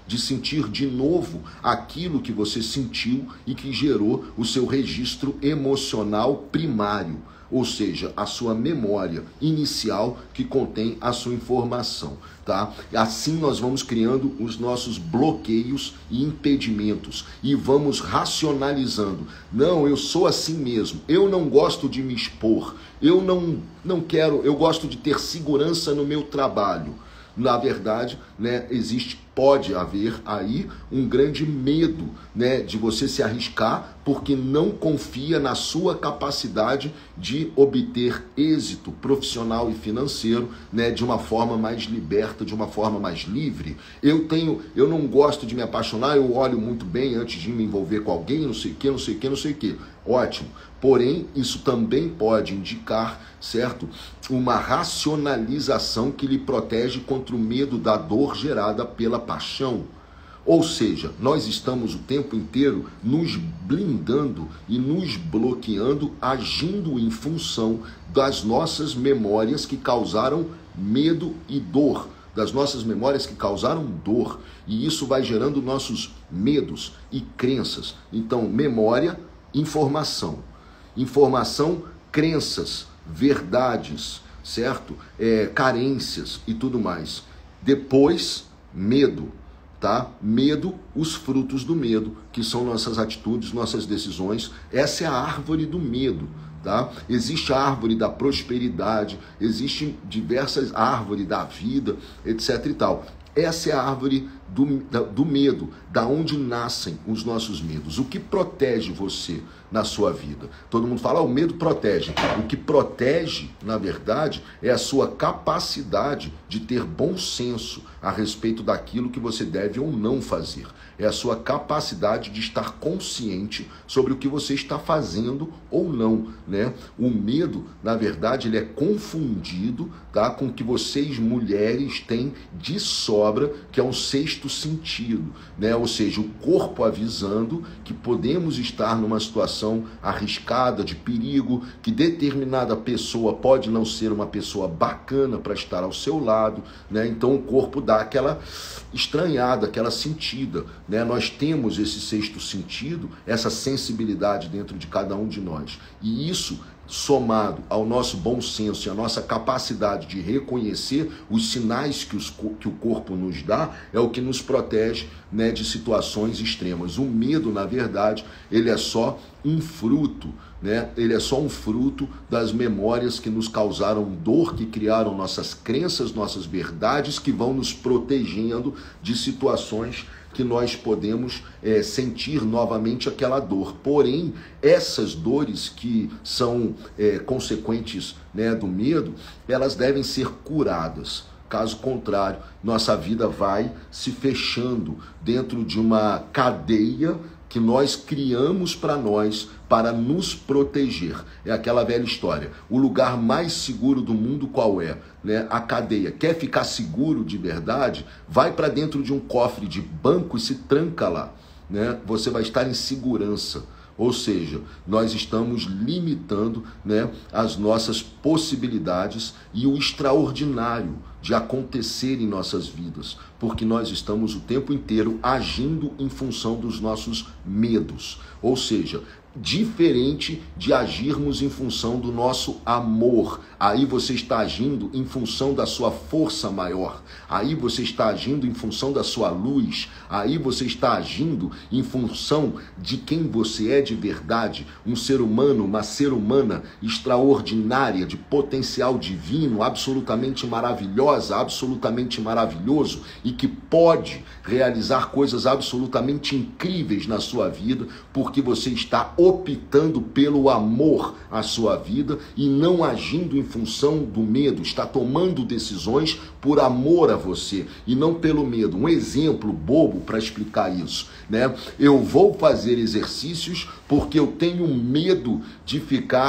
de sentir de novo aquilo que você sentiu e que gerou o seu registro emocional primário, ou seja, a sua memória inicial que contém a sua informação, tá? Assim nós vamos criando os nossos bloqueios e impedimentos e vamos racionalizando. Não, eu sou assim mesmo, eu não gosto de me expor, eu não, não quero, eu gosto de ter segurança no meu trabalho. Na verdade, né, existe, pode haver aí um grande medo, né, de você se arriscar porque não confia na sua capacidade de obter êxito profissional e financeiro, né, de uma forma mais liberta, de uma forma mais livre. Eu tenho, eu não gosto de me apaixonar, eu olho muito bem antes de me envolver com alguém, não sei o que, não sei o que, não sei o que. Ótimo. Porém, isso também pode indicar, certo, uma racionalização que lhe protege contra o medo da dor gerada pela paixão. Ou seja, nós estamos o tempo inteiro nos blindando e nos bloqueando, agindo em função das nossas memórias que causaram medo e dor, das nossas memórias que causaram dor. E isso vai gerando nossos medos e crenças. Então, memória, informação. Informação, crenças, verdades, certo? É, carências e tudo mais. Depois, medo, tá? Medo, os frutos do medo, que são nossas atitudes, nossas decisões. Essa é a árvore do medo, tá? Existe a árvore da prosperidade, existem diversas árvores da vida, etc e tal. Essa é a árvore do, do medo, da onde nascem os nossos medos. O que protege você na sua vida? Todo mundo fala, ah, o medo protege. O que protege, na verdade, é a sua capacidade de ter bom senso a respeito daquilo que você deve ou não fazer. É a sua capacidade de estar consciente sobre o que você está fazendo ou não, né? O medo, na verdade, ele é confundido, tá, com o que vocês, mulheres, têm de sobra, que é um sexto sentido, né? Ou seja, o corpo avisando que podemos estar numa situação arriscada, de perigo, que determinada pessoa pode não ser uma pessoa bacana para estar ao seu lado, né? Então o corpo dá aquela estranhada, aquela sentida, né? Nós temos esse sexto sentido, essa sensibilidade dentro de cada um de nós. E isso, somado ao nosso bom senso e à nossa capacidade de reconhecer os sinais que, os, que o corpo nos dá, é o que nos protege, né, de situações extremas. O medo, na verdade, ele é só um fruto, né? Ele é só um fruto das memórias que nos causaram dor, que criaram nossas crenças, nossas verdades, que vão nos protegendo de situações que nós podemos é, sentir novamente aquela dor. Porém, essas dores que são é, consequentes, né, do medo, elas devem ser curadas. Caso contrário, nossa vida vai se fechando dentro de uma cadeia que nós criamos para nós, para nos proteger. É aquela velha história. O lugar mais seguro do mundo qual é? Né? A cadeia. Quer ficar seguro de verdade? Vai para dentro de um cofre de banco e se tranca lá, né? Você vai estar em segurança. Ou seja, nós estamos limitando, né, as nossas possibilidades e o extraordinário de acontecer em nossas vidas, porque nós estamos o tempo inteiro agindo em função dos nossos medos. Ou seja, diferente de agirmos em função do nosso amor. Aí você está agindo em função da sua força maior. Aí você está agindo em função da sua luz. Aí você está agindo em função de quem você é de verdade. Um ser humano, uma ser humana extraordinária, de potencial divino, absolutamente maravilhosa, absolutamente maravilhoso, e que pode realizar coisas absolutamente incríveis na sua vida, porque você está optando pelo amor à sua vida e não agindo em função do medo, está tomando decisões por amor a você e não pelo medo. Um exemplo bobo para explicar isso, né? Eu vou fazer exercícios porque eu tenho medo de ficar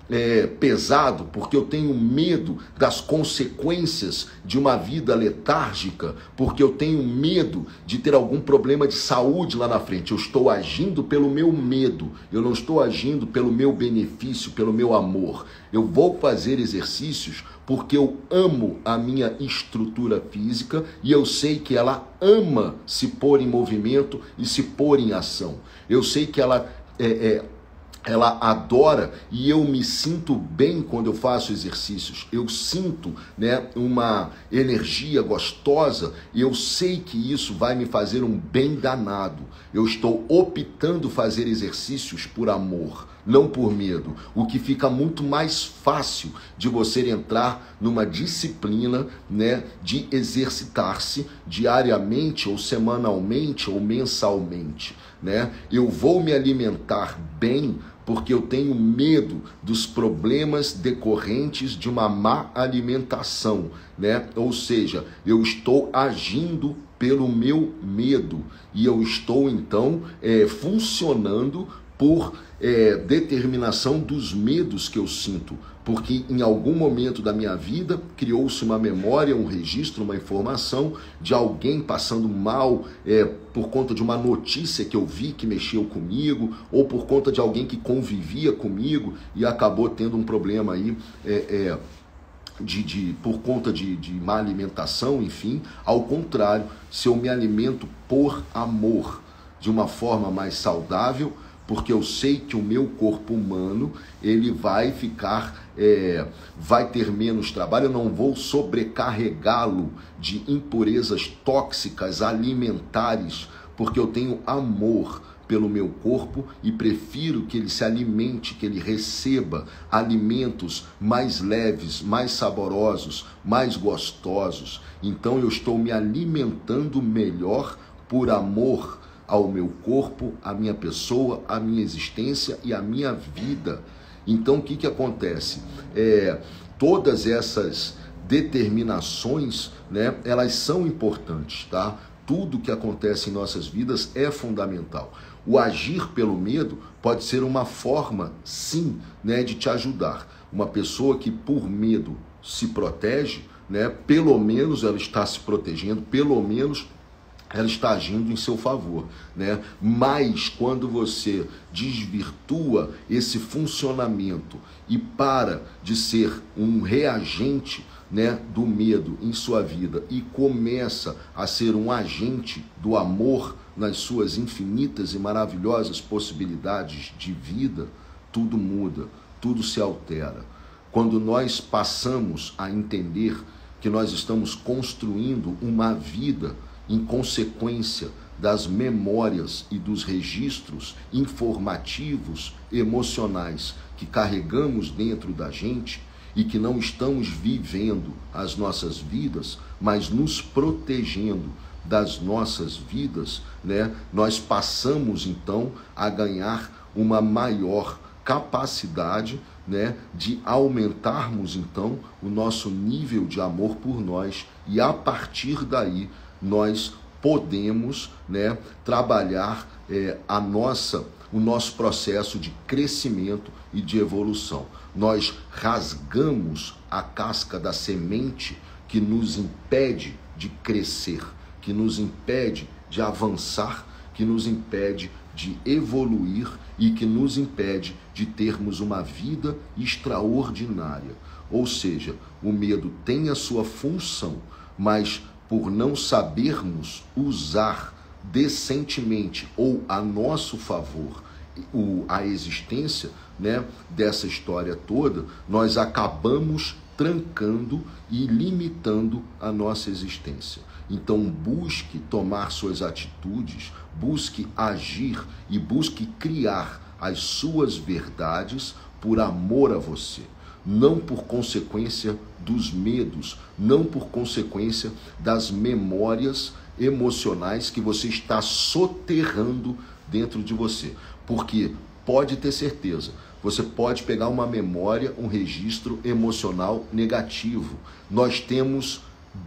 é, pesado, porque eu tenho medo das consequências de uma vida letárgica, porque eu tenho medo de ter algum problema de saúde lá na frente. Eu estou agindo pelo meu medo, eu não estou agindo pelo meu benefício, pelo meu amor. Eu vou fazer exercícios porque eu amo a minha estrutura física e eu sei que ela ama se pôr em movimento e se pôr em ação. Eu sei que ela é, é ela adora e eu me sinto bem quando eu faço exercícios. Eu sinto, né, uma energia gostosa e eu sei que isso vai me fazer um bem danado. Eu estou optando fazer exercícios por amor, não por medo. O que fica muito mais fácil de você entrar numa disciplina, né, de exercitar-se diariamente ou semanalmente ou mensalmente, né? Eu vou me alimentar bem porque eu tenho medo dos problemas decorrentes de uma má alimentação, né? Ou seja, eu estou agindo pelo meu medo e eu estou então é, funcionando por é, determinação dos medos que eu sinto, porque em algum momento da minha vida criou-se uma memória, um registro, uma informação de alguém passando mal é, por conta de uma notícia que eu vi que mexeu comigo, ou por conta de alguém que convivia comigo e acabou tendo um problema aí, é, é, De, de, por conta de, de má alimentação, enfim. Ao contrário, se eu me alimento por amor, de uma forma mais saudável, porque eu sei que o meu corpo humano, ele vai ficar, é, vai ter menos trabalho, eu não vou sobrecarregá-lo de impurezas tóxicas alimentares, porque eu tenho amor pelo meu corpo e prefiro que ele se alimente, que ele receba alimentos mais leves, mais saborosos, mais gostosos. Então eu estou me alimentando melhor por amor ao meu corpo, à minha pessoa, à minha existência e à minha vida. Então o que que acontece? É, todas essas determinações, né, elas são importantes, tá? Tudo que acontece em nossas vidas é fundamental. O agir pelo medo pode ser uma forma, sim, né, de te ajudar. Uma pessoa que por medo se protege, né, pelo menos ela está se protegendo, pelo menos ela está agindo em seu favor, né? Mas quando você desvirtua esse funcionamento e para de ser um reagente, né, do medo em sua vida e começa a ser um agente do amor nas suas infinitas e maravilhosas possibilidades de vida, tudo muda, tudo se altera. Quando nós passamos a entender que nós estamos construindo uma vida em consequência das memórias e dos registros informativos, emocionais que carregamos dentro da gente e que não estamos vivendo as nossas vidas, mas nos protegendo das nossas vidas, né? Nós passamos então a ganhar uma maior capacidade, né, de aumentarmos então o nosso nível de amor por nós e a partir daí nós podemos, né, trabalhar é, a nossa, o nosso processo de crescimento e de evolução. Nós rasgamos a casca da semente que nos impede de crescer, que nos impede de avançar, que nos impede de evoluir e que nos impede de termos uma vida extraordinária. Ou seja, o medo tem a sua função, mas por não sabermos usar decentemente ou a nosso favor o, a existência, né, dessa história toda, nós acabamos trancando e limitando a nossa existência. Então busque tomar suas atitudes, busque agir e busque criar as suas verdades por amor a você. Não por consequência dos medos, não por consequência das memórias emocionais que você está soterrando dentro de você. Porque pode ter certeza, você pode pegar uma memória, um registro emocional negativo. Nós temos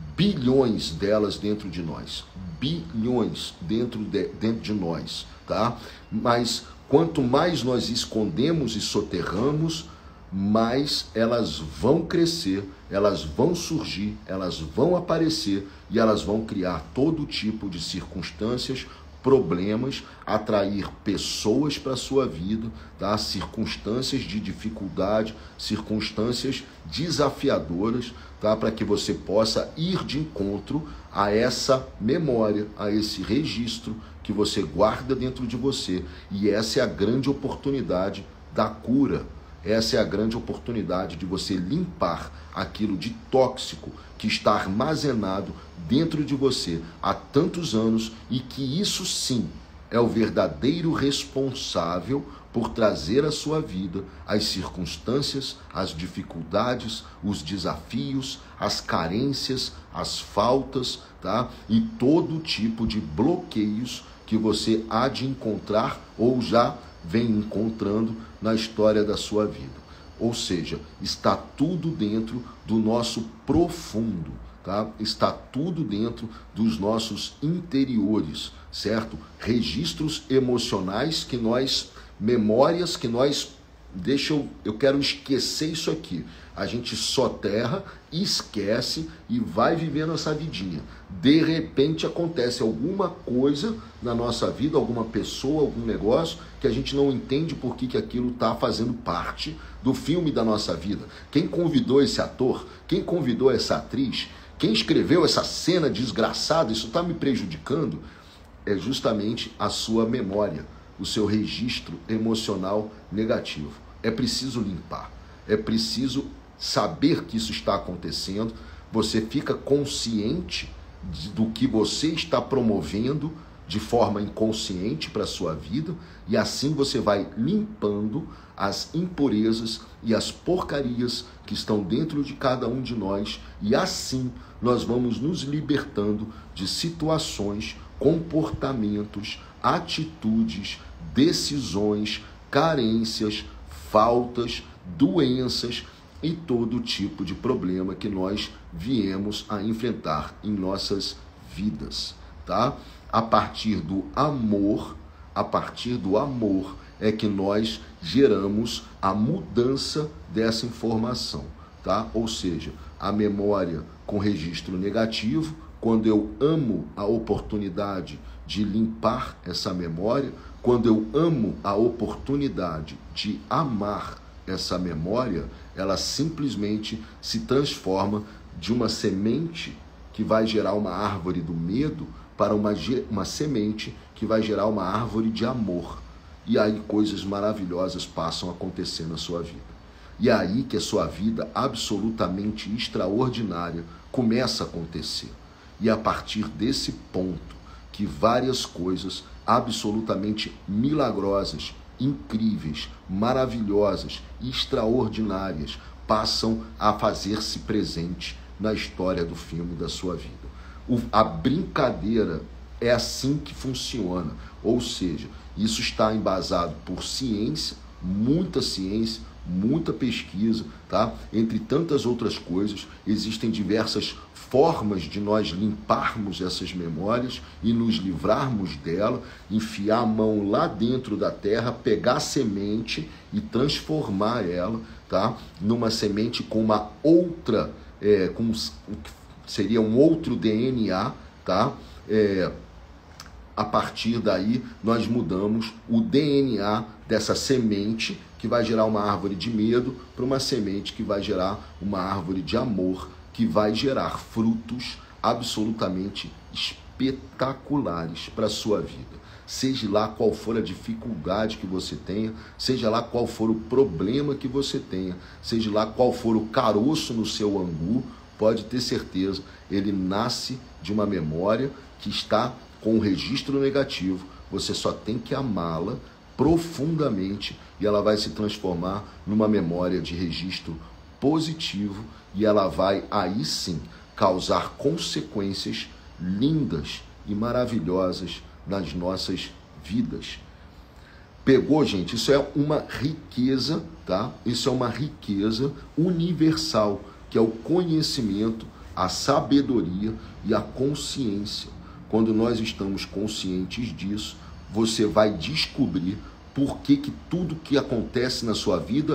bilhões delas dentro de nós, bilhões dentro de, dentro de nós, tá? Mas quanto mais nós escondemos e soterramos, mais elas vão crescer, elas vão surgir, elas vão aparecer e elas vão criar todo tipo de circunstâncias, problemas, atrair pessoas para a sua vida, tá? Circunstâncias de dificuldade, circunstâncias desafiadoras, tá? Para que você possa ir de encontro a essa memória, a esse registro que você guarda dentro de você. E essa é a grande oportunidade da cura. Essa é a grande oportunidade de você limpar aquilo de tóxico que está armazenado dentro de você há tantos anos e que isso sim é o verdadeiro responsável por trazer à sua vida as circunstâncias, as dificuldades, os desafios, as carências, as faltas, tá? E todo tipo de bloqueios que você há de encontrar ou já vem encontrando na história da sua vida. Ou seja, está tudo dentro do nosso profundo, tá? Está tudo dentro dos nossos interiores, certo? Registros emocionais que nós, memórias que nós, deixa eu, eu quero esquecer isso aqui. A gente soterra, esquece e vai vivendo essa vidinha. De repente acontece alguma coisa na nossa vida, alguma pessoa, algum negócio, que a gente não entende por que, que aquilo está fazendo parte do filme da nossa vida. Quem convidou esse ator? Quem convidou essa atriz? Quem escreveu essa cena desgraçada? Isso está me prejudicando? É justamente a sua memória, o seu registro emocional negativo. É preciso limpar, é preciso saber que isso está acontecendo. Você fica consciente de, do que você está promovendo de forma inconsciente para a sua vida, e assim você vai limpando as impurezas e as porcarias que estão dentro de cada um de nós, e assim nós vamos nos libertando de situações, comportamentos, atitudes, decisões, carências, faltas, doenças e todo tipo de problema que nós viemos a enfrentar em nossas vidas, tá? A partir do amor, a partir do amor é que nós geramos a mudança dessa informação, tá? Ou seja, a memória com registro negativo, quando eu amo a oportunidade de limpar essa memória, quando eu amo a oportunidade de amar essa memória, ela simplesmente se transforma de uma semente que vai gerar uma árvore do medo para uma, uma semente que vai gerar uma árvore de amor. E aí coisas maravilhosas passam a acontecer na sua vida. E é aí que a sua vida absolutamente extraordinária começa a acontecer. E é a partir desse ponto que várias coisas absolutamente milagrosas, incríveis, maravilhosas, extraordinárias passam a fazer-se presente na história do filme da sua vida. O, a brincadeira é assim que funciona, ou seja, isso está embasado por ciência, muita ciência, muita pesquisa, tá? Entre tantas outras coisas, existem diversas formas de nós limparmos essas memórias e nos livrarmos dela, enfiar a mão lá dentro da terra, pegar a semente e transformar ela, tá? Numa semente com uma outra, é, com, seria um outro D N A, tá? É, a partir daí, nós mudamos o D N A dessa semente que vai gerar uma árvore de medo para uma semente que vai gerar uma árvore de amor, que vai gerar frutos absolutamente espetaculares para a sua vida. Seja lá qual for a dificuldade que você tenha, seja lá qual for o problema que você tenha, seja lá qual for o caroço no seu angu, pode ter certeza, ele nasce de uma memória que está com um registro negativo. Você só tem que amá-la profundamente e ela vai se transformar numa memória de registro positivo e ela vai aí sim causar consequências lindas e maravilhosas nas nossas vidas. Pegou, gente? Isso é uma riqueza, tá? Isso é uma riqueza universal, que é o conhecimento, a sabedoria e a consciência. Quando nós estamos conscientes disso, você vai descobrir por que que tudo que acontece na sua vida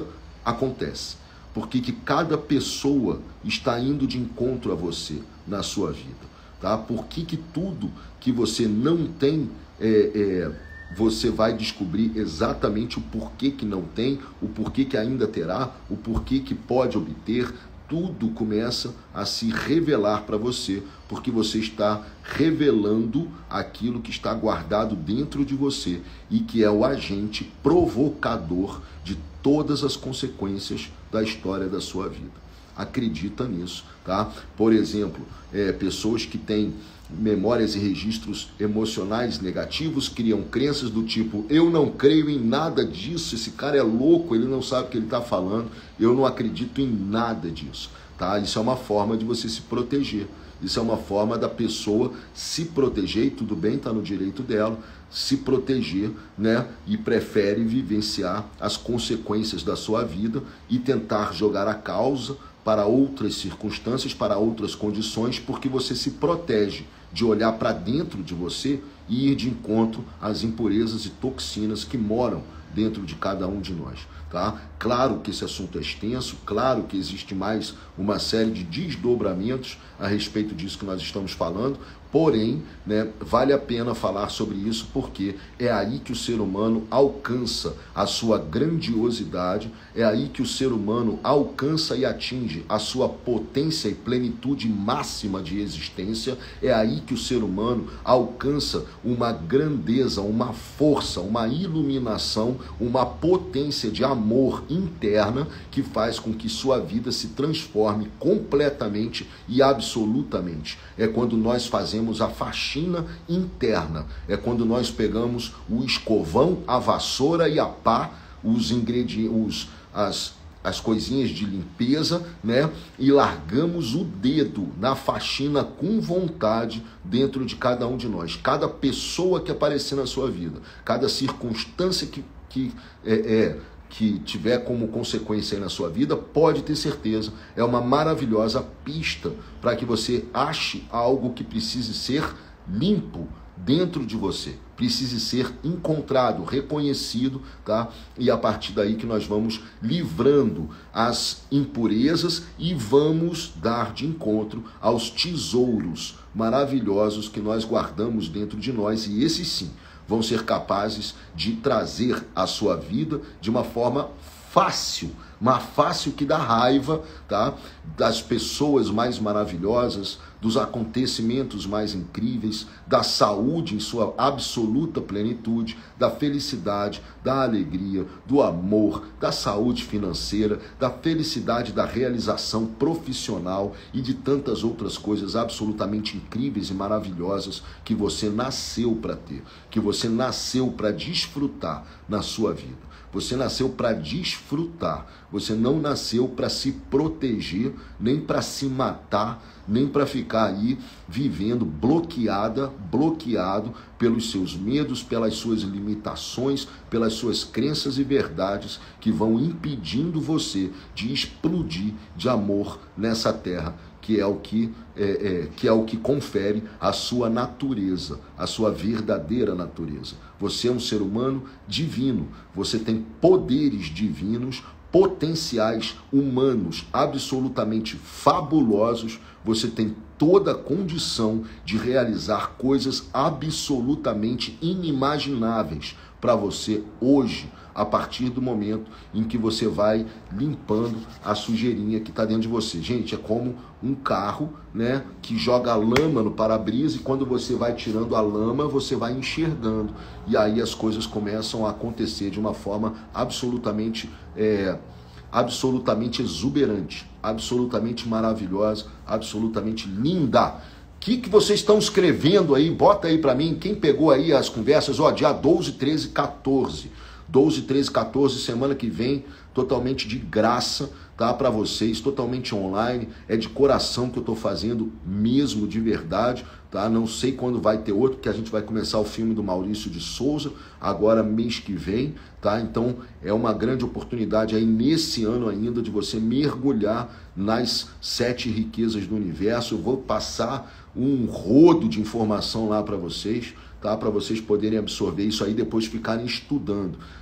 acontece? Por que que cada pessoa está indo de encontro a você na sua vida? Tá? Por que que tudo que você não tem, é, é, você vai descobrir exatamente o porquê que não tem, o porquê que ainda terá, o porquê que pode obter. Tudo começa a se revelar para você, porque você está revelando aquilo que está guardado dentro de você e que é o agente provocador de todas as consequências da história da sua vida. Acredita nisso, tá? Por exemplo, é, pessoas que têm memórias e registros emocionais negativos criam crenças do tipo: eu não creio em nada disso, esse cara é louco, ele não sabe o que ele está falando, eu não acredito em nada disso, tá? Isso é uma forma de você se proteger, isso é uma forma da pessoa se proteger, e tudo bem, está no direito dela, se proteger, né? E prefere vivenciar as consequências da sua vida e tentar jogar a causa para outras circunstâncias, para outras condições, porque você se protege de olhar para dentro de você e ir de encontro às impurezas e toxinas que moram dentro de cada um de nós, tá? Claro que esse assunto é extenso, claro que existe mais uma série de desdobramentos a respeito disso que nós estamos falando, porém, né, vale a pena falar sobre isso, porque é aí que o ser humano alcança a sua grandiosidade, é aí que o ser humano alcança e atinge a sua potência e plenitude máxima de existência, é aí que o ser humano alcança uma grandeza, uma força, uma iluminação, uma potência de amor interna que faz com que sua vida se transforme completamente e absolutamente. É quando nós fazemos a faxina interna, é quando nós pegamos o escovão, a vassoura e a pá, os ingredientes, as, as coisinhas de limpeza, né? E largamos o dedo na faxina com vontade dentro de cada um de nós. Cada pessoa que aparecer na sua vida, cada circunstância que, que é, é que tiver como consequência aí na sua vida, pode ter certeza, é uma maravilhosa pista para que você ache algo que precise ser limpo dentro de você, precise ser encontrado, reconhecido, tá? E a partir daí que nós vamos livrando as impurezas e vamos dar de encontro aos tesouros maravilhosos que nós guardamos dentro de nós, e esses sim vão ser capazes de trazer a sua vida de uma forma fácil, uma fácil que dá raiva, tá? Das pessoas mais maravilhosas, dos acontecimentos mais incríveis, da saúde em sua absoluta plenitude, da felicidade, da alegria, do amor, da saúde financeira, da felicidade, da realização profissional e de tantas outras coisas absolutamente incríveis e maravilhosas que você nasceu para ter, que você nasceu para desfrutar na sua vida. Você nasceu para desfrutar, você não nasceu para se proteger, nem para se matar, nem para ficar aí vivendo bloqueada, bloqueado pelos seus medos, pelas suas limitações, pelas suas crenças e verdades que vão impedindo você de explodir de amor nessa terra, que é o que, é, é, que é o que confere a sua natureza, a sua verdadeira natureza. Você é um ser humano divino, você tem poderes divinos, potenciais humanos absolutamente fabulosos, você tem toda a condição de realizar coisas absolutamente inimagináveis para você hoje, a partir do momento em que você vai limpando a sujeirinha que está dentro de você. Gente, é como um carro, né, que joga lama no para-brisa, e quando você vai tirando a lama, você vai enxergando. E aí as coisas começam a acontecer de uma forma absolutamente, é, absolutamente exuberante, absolutamente maravilhosa, absolutamente linda. O que, que vocês estão escrevendo aí? Bota aí para mim, quem pegou aí as conversas, ó, dia doze, treze, quatorze. doze, treze, quatorze, semana que vem, totalmente de graça, tá? Para vocês, totalmente online, é de coração que eu tô fazendo mesmo, de verdade, tá? Não sei quando vai ter outro, porque a gente vai começar o filme do Maurício de Souza, agora mês que vem, tá? Então é uma grande oportunidade aí nesse ano ainda de você mergulhar nas sete riquezas do universo. Eu vou passar um rodo de informação lá para vocês, tá? Para vocês poderem absorver isso aí, depois ficarem estudando,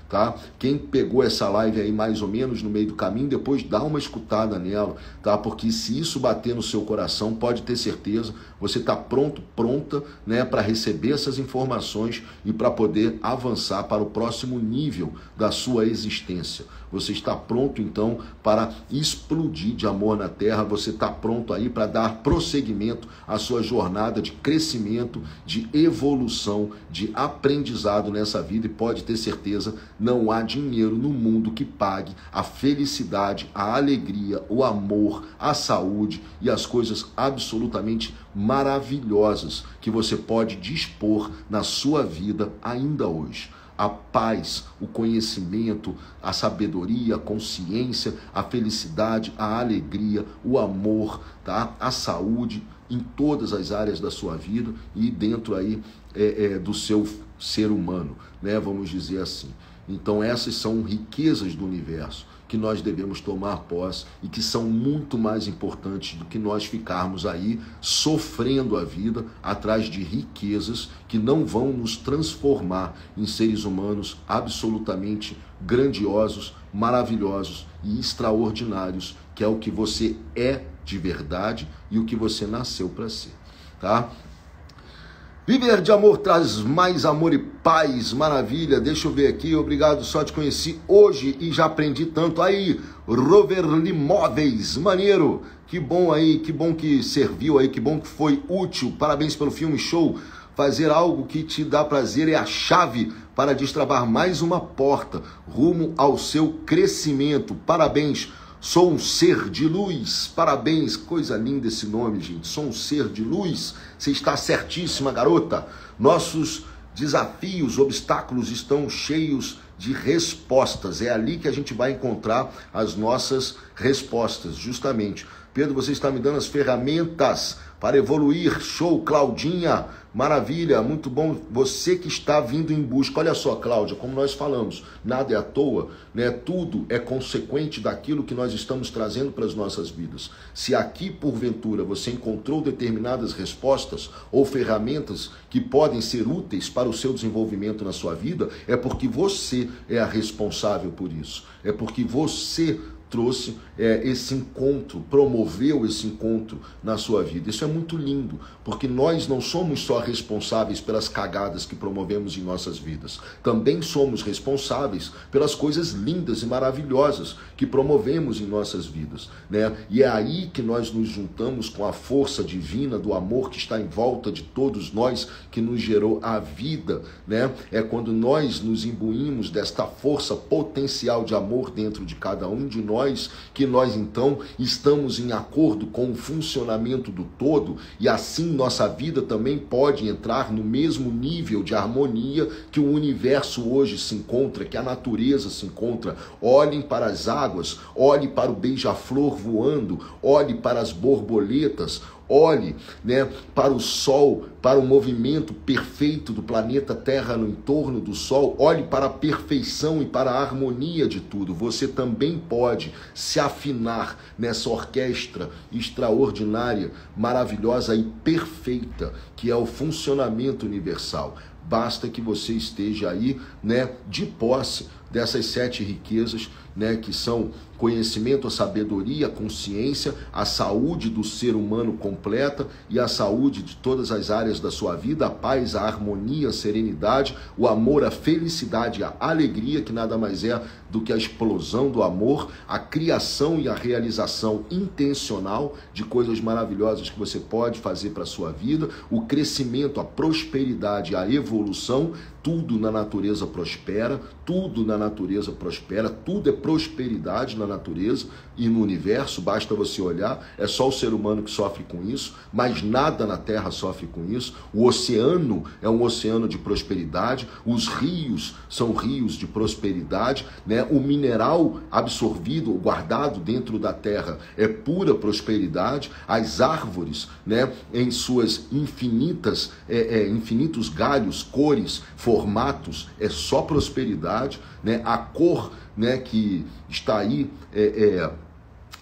tá? Quem pegou essa live aí mais ou menos no meio do caminho, depois dá uma escutada nela, tá? Porque se isso bater no seu coração, pode ter certeza, você está pronto, pronta, né, para receber essas informações e para poder avançar para o próximo nível da sua existência. Você está pronto, então, para explodir de amor na terra, você está pronto aí para dar prosseguimento à sua jornada de crescimento, de evolução, de aprendizado nessa vida, e pode ter certeza, não há dinheiro no mundo que pague a felicidade, a alegria, o amor, a saúde e as coisas absolutamente maravilhosas que você pode dispor na sua vida ainda hoje. A paz, o conhecimento, a sabedoria, a consciência, a felicidade, a alegria, o amor, tá? A saúde em todas as áreas da sua vida e dentro aí é, é, do seu ser humano, né? Vamos dizer assim. Então essas são riquezas do universo que nós devemos tomar posse e que são muito mais importantes do que nós ficarmos aí sofrendo a vida atrás de riquezas que não vão nos transformar em seres humanos absolutamente grandiosos, maravilhosos e extraordinários, que é o que você é de verdade e o que você nasceu para ser, tá? Viver de amor traz mais amor e paz, maravilha. Deixa eu ver aqui, obrigado, só te conheci hoje e já aprendi tanto. Aí, Rover Imóveis, maneiro, que bom aí, que bom que serviu aí, que bom que foi útil, parabéns pelo filme, show. Fazer algo que te dá prazer é a chave para destravar mais uma porta rumo ao seu crescimento. Parabéns. Sou um ser de luz, parabéns, coisa linda esse nome, gente. Sou um ser de luz, você está certíssima, garota. Nossos desafios, obstáculos estão cheios de respostas. É ali que a gente vai encontrar as nossas respostas, justamente. Pedro, você está me dando as ferramentas para evoluir. Show, Claudinha, maravilha, muito bom. Você que está vindo em busca. Olha só, Cláudia, como nós falamos, nada é à toa, né? Tudo é consequente daquilo que nós estamos trazendo para as nossas vidas. Se aqui, porventura, você encontrou determinadas respostas ou ferramentas que podem ser úteis para o seu desenvolvimento na sua vida, é porque você é a responsável por isso. É porque você trouxe é, esse encontro, promoveu esse encontro na sua vida. Isso é muito lindo, porque nós não somos só responsáveis pelas cagadas que promovemos em nossas vidas, também somos responsáveis pelas coisas lindas e maravilhosas que promovemos em nossas vidas, né? E é aí que nós nos juntamos com a força divina do amor que está em volta de todos nós, que nos gerou a vida, né? É quando nós nos imbuímos desta força potencial de amor dentro de cada um de nós, que nós então estamos em acordo com o funcionamento do todo, e assim nossa vida também pode entrar no mesmo nível de harmonia que o universo hoje se encontra, que a natureza se encontra. Olhem para as águas, olhe para o beija-flor voando, olhe para as borboletas, olhe, né, para o Sol, para o movimento perfeito do planeta Terra no entorno do Sol, olhe para a perfeição e para a harmonia de tudo. Você também pode se afinar nessa orquestra extraordinária, maravilhosa e perfeita, que é o funcionamento universal. Basta que você esteja aí, né, de posse dessas sete riquezas, né, que são conhecimento, a sabedoria, a consciência, a saúde do ser humano completa e a saúde de todas as áreas da sua vida, a paz, a harmonia, a serenidade, o amor, a felicidade, a alegria, que nada mais é do que a explosão do amor, a criação e a realização intencional de coisas maravilhosas que você pode fazer para a sua vida, o crescimento, a prosperidade, a evolução. Tudo na natureza prospera, tudo na natureza prospera, tudo é prosperidade na natureza e no universo, basta você olhar, é só o ser humano que sofre com isso, mas nada na Terra sofre com isso. O oceano é um oceano de prosperidade, os rios são rios de prosperidade, né? O mineral absorvido, guardado dentro da Terra é pura prosperidade, as árvores, né, em suas infinitas, é, é, infinitos galhos, cores, formatos, é só prosperidade, né? A cor, né, que está aí é, é,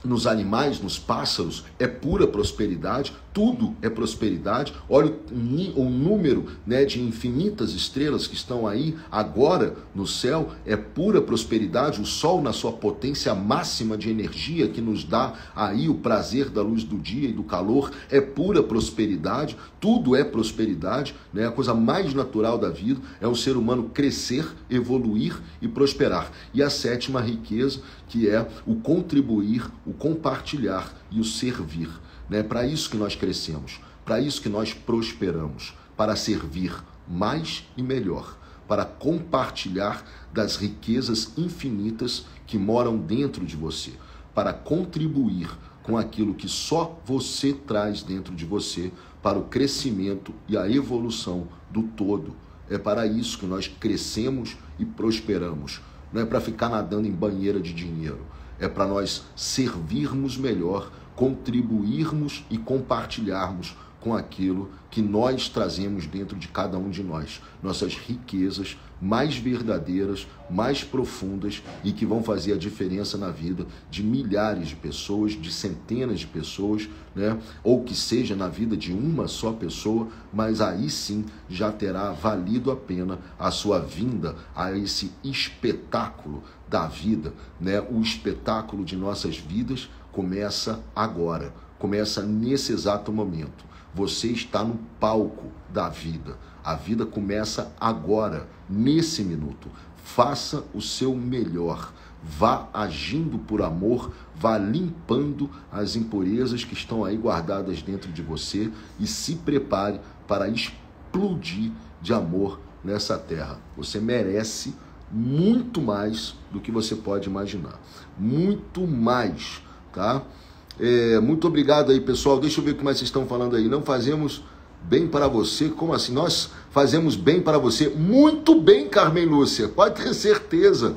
nos animais, nos pássaros, é pura prosperidade, tudo é prosperidade. Olha o, o número, né, de infinitas estrelas que estão aí agora no céu, é pura prosperidade. O sol na sua potência máxima de energia que nos dá aí o prazer da luz do dia e do calor, é pura prosperidade, tudo é prosperidade, né? A coisa mais natural da vida é o ser humano crescer, evoluir e prosperar. E a sétima riqueza, que é o contribuir, o compartilhar e o servir. É para isso que nós crescemos, para isso que nós prosperamos, para servir mais e melhor, para compartilhar das riquezas infinitas que moram dentro de você, para contribuir com aquilo que só você traz dentro de você para o crescimento e a evolução do todo. É para isso que nós crescemos e prosperamos. Não é para ficar nadando em banheira de dinheiro, é para nós servirmos melhor, contribuirmos e compartilharmos com aquilo que nós trazemos dentro de cada um de nós, nossas riquezas mais verdadeiras, mais profundas e que vão fazer a diferença na vida de milhares de pessoas, de centenas de pessoas, né? Ou que seja na vida de uma só pessoa, mas aí sim já terá valido a pena a sua vinda a esse espetáculo da vida, né? O espetáculo de nossas vidas começa agora, começa nesse exato momento. Você está no palco da vida. A vida começa agora, nesse minuto. Faça o seu melhor. Vá agindo por amor, vá limpando as impurezas que estão aí guardadas dentro de você e se prepare para explodir de amor nessa terra. Você merece muito mais do que você pode imaginar. Muito mais, tá? É, muito obrigado aí, pessoal. Deixa eu ver o que mais vocês estão falando aí. Não fazemos bem para você? Como assim? Nós fazemos bem para você? Muito bem, Carmen Lúcia. Pode ter certeza.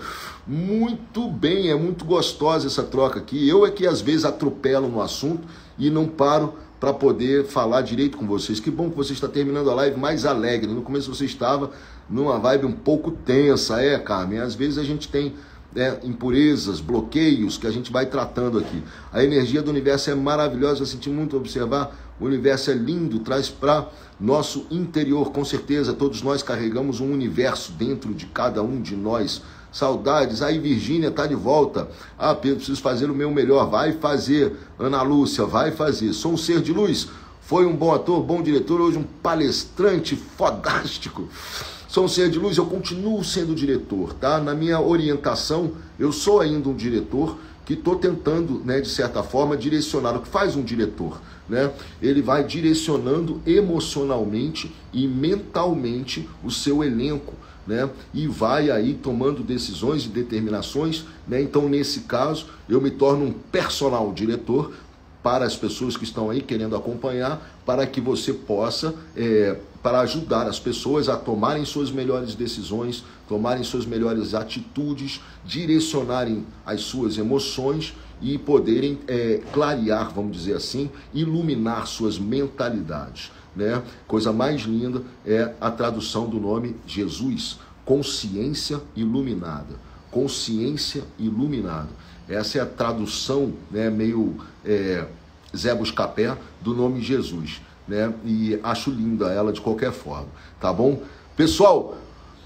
Muito bem. É muito gostosa essa troca aqui. Eu é que às vezes atropelo no assunto e não paro para poder falar direito com vocês. Que bom que você está terminando a live mais alegre. No começo você estava numa vibe um pouco tensa. É, Carmen, às vezes a gente tem... É, impurezas, bloqueios que a gente vai tratando aqui. A energia do universo é maravilhosa, eu senti muito observar. O universo é lindo, traz para nosso interior, com certeza. Todos nós carregamos um universo dentro de cada um de nós. Saudades. Aí, Virgínia tá de volta. Ah, Pedro, preciso fazer o meu melhor. Vai fazer. Ana Lúcia, vai fazer. Sou um ser de luz. Foi um bom ator, bom diretor, hoje um palestrante fodástico. Sou um ser de luz, eu continuo sendo diretor, tá? Na minha orientação, eu sou ainda um diretor que estou tentando, né, de certa forma, direcionar. O que faz um diretor, né? Ele vai direcionando emocionalmente e mentalmente o seu elenco, né? E vai aí tomando decisões e determinações, né? Então, nesse caso, eu me torno um personal diretor para as pessoas que estão aí querendo acompanhar, para que você possa, é, para ajudar as pessoas a tomarem suas melhores decisões, tomarem suas melhores atitudes, direcionarem as suas emoções e poderem é, clarear, vamos dizer assim, iluminar suas mentalidades, né? Coisa mais linda é a tradução do nome Jesus, consciência iluminada, consciência iluminada. Essa é a tradução, né, meio é, Zé Buscapé do nome Jesus, né? E acho linda ela de qualquer forma, tá bom? Pessoal,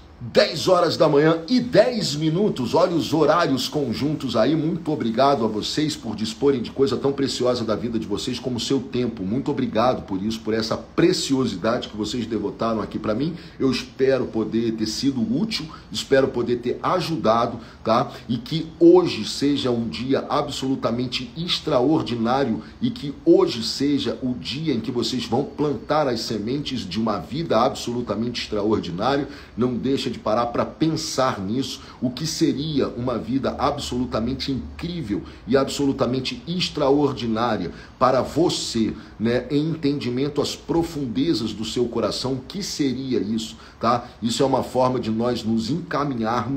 dez horas da manhã e dez minutos, olha os horários conjuntos aí. Muito obrigado a vocês por disporem de coisa tão preciosa da vida de vocês como o seu tempo. Muito obrigado por isso, por essa preciosidade que vocês devotaram aqui para mim. Eu espero poder ter sido útil, espero poder ter ajudado, tá? E que hoje seja um dia absolutamente extraordinário e que hoje seja o dia em que vocês vão plantar as sementes de uma vida absolutamente extraordinária. Não deixa de parar para pensar nisso, o que seria uma vida absolutamente incrível e absolutamente extraordinária para você, né, em entendimento às profundezas do seu coração. O que seria isso, tá? Isso é uma forma de nós nos encaminharmos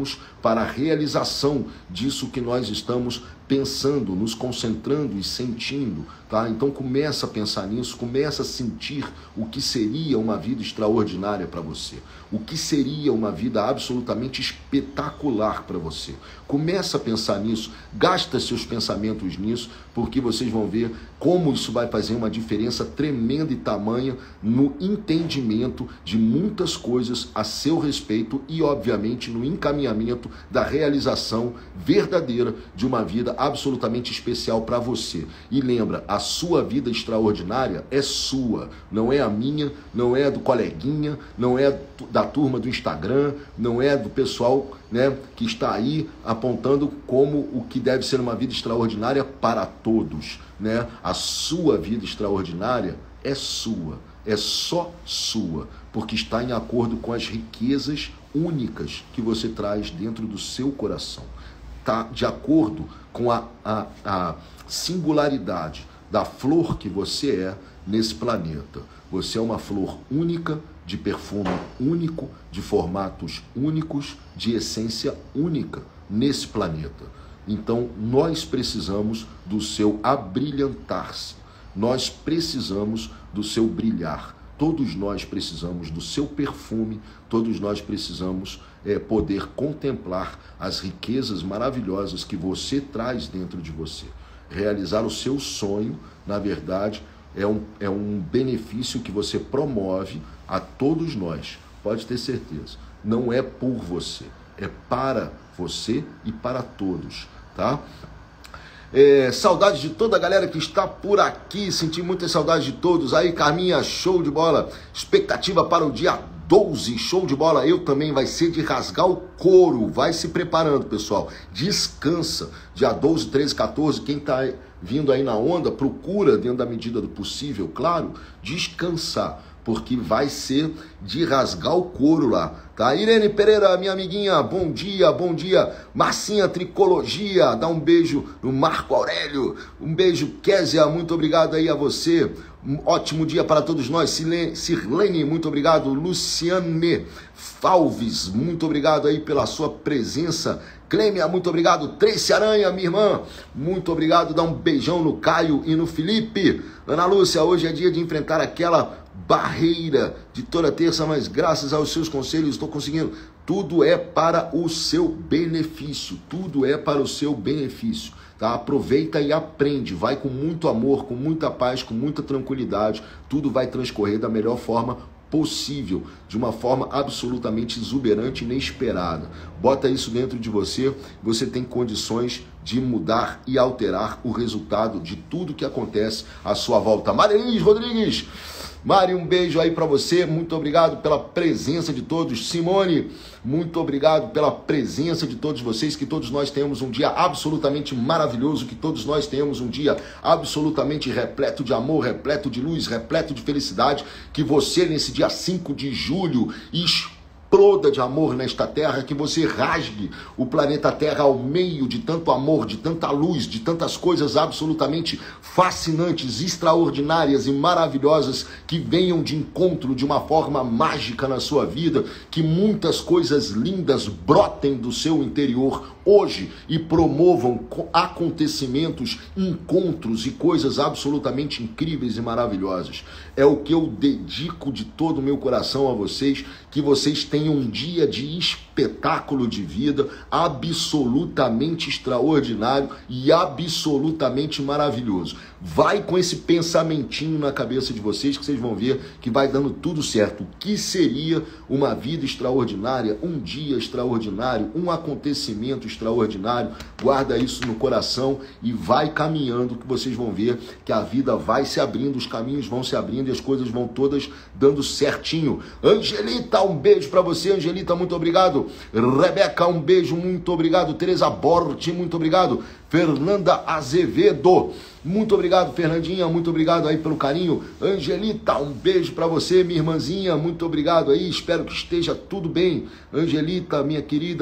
para a realização disso que nós estamos pensando, nos concentrando e sentindo, tá? Então começa a pensar nisso, começa a sentir o que seria uma vida extraordinária para você, o que seria uma vida absolutamente espetacular para você. Começa a pensar nisso, gasta seus pensamentos nisso, porque vocês vão ver como isso vai fazer uma diferença tremenda e tamanha no entendimento de muitas coisas a seu respeito e, obviamente, no encaminhamento da realização verdadeira de uma vida absolutamente especial para você. E lembra, a sua vida extraordinária é sua, não é a minha, não é do coleguinha, não é da turma do Instagram, não é do pessoal, né, que está aí apontando como o que deve ser uma vida extraordinária para todos, né? A sua vida extraordinária é sua, é só sua, porque está em acordo com as riquezas únicas que você traz dentro do seu coração. Está de acordo com a, a, a singularidade da flor que você é nesse planeta. Você é uma flor única, de perfume único, de formatos únicos, de essência única nesse planeta. Então, nós precisamos do seu abrilhantar-se. Nós precisamos do seu brilhar. Todos nós precisamos do seu perfume, todos nós precisamos é, poder contemplar as riquezas maravilhosas que você traz dentro de você. Realizar o seu sonho, na verdade, é um, é um benefício que você promove a todos nós. Pode ter certeza. Não é por você, é para você e para todos, tá? É, saudades de toda a galera que está por aqui, senti muitas saudades de todos. Aí, Carminha, show de bola. Expectativa para o dia doze, show de bola. Eu também, vai ser de rasgar o couro. Vai se preparando, pessoal. Descansa. Dia doze, treze, quatorze, quem está vindo aí na onda, procura, dentro da medida do possível, claro, descansar, porque vai ser de rasgar o couro lá, tá? Irene Pereira, minha amiguinha, bom dia, bom dia. Marcinha Tricologia, dá um beijo no Marco Aurélio, um beijo, Késia, muito obrigado aí a você. Um ótimo dia para todos nós. Sirlene, muito obrigado. Luciane Falves, muito obrigado aí pela sua presença. Clêmia, muito obrigado. Tracy Aranha, minha irmã, muito obrigado. Dá um beijão no Caio e no Felipe. Ana Lúcia, hoje é dia de enfrentar aquela barreira de toda terça, mas graças aos seus conselhos estou conseguindo. Tudo é para o seu benefício, tudo é para o seu benefício, tá? Aproveita e aprende, vai com muito amor, com muita paz, com muita tranquilidade, tudo vai transcorrer da melhor forma possível, de uma forma absolutamente exuberante e inesperada. Bota isso dentro de você, você tem condições de mudar e alterar o resultado de tudo que acontece à sua volta. Marilis Rodrigues, Mari, um beijo aí para você, muito obrigado pela presença de todos. Simone, muito obrigado pela presença de todos vocês, que todos nós tenhamos um dia absolutamente maravilhoso, que todos nós tenhamos um dia absolutamente repleto de amor, repleto de luz, repleto de felicidade, que você nesse dia cinco de julho exploda de amor nesta terra, que você rasgue o planeta Terra ao meio de tanto amor, de tanta luz, de tantas coisas absolutamente fascinantes, extraordinárias e maravilhosas que venham de encontro de uma forma mágica na sua vida, que muitas coisas lindas brotem do seu interior hoje e promovam acontecimentos, encontros e coisas absolutamente incríveis e maravilhosas. É o que eu dedico de todo o meu coração a vocês, que vocês tenham um dia de espetáculo de vida absolutamente extraordinário e absolutamente maravilhoso. Vai com esse pensamentinho na cabeça de vocês, que vocês vão ver que vai dando tudo certo. O que seria uma vida extraordinária, um dia extraordinário, um acontecimento extraordinário? Guarda isso no coração e vai caminhando, que vocês vão ver que a vida vai se abrindo, os caminhos vão se abrindo e as coisas vão todas dando certinho. Angelita, um beijo para você, Angelita, muito obrigado. Rebeca, um beijo, muito obrigado. Teresa Borti, muito obrigado. Fernanda Azevedo, muito obrigado. Fernandinha, muito obrigado aí pelo carinho. Angelita, um beijo para você, minha irmãzinha, muito obrigado aí, espero que esteja tudo bem. Angelita, minha querida,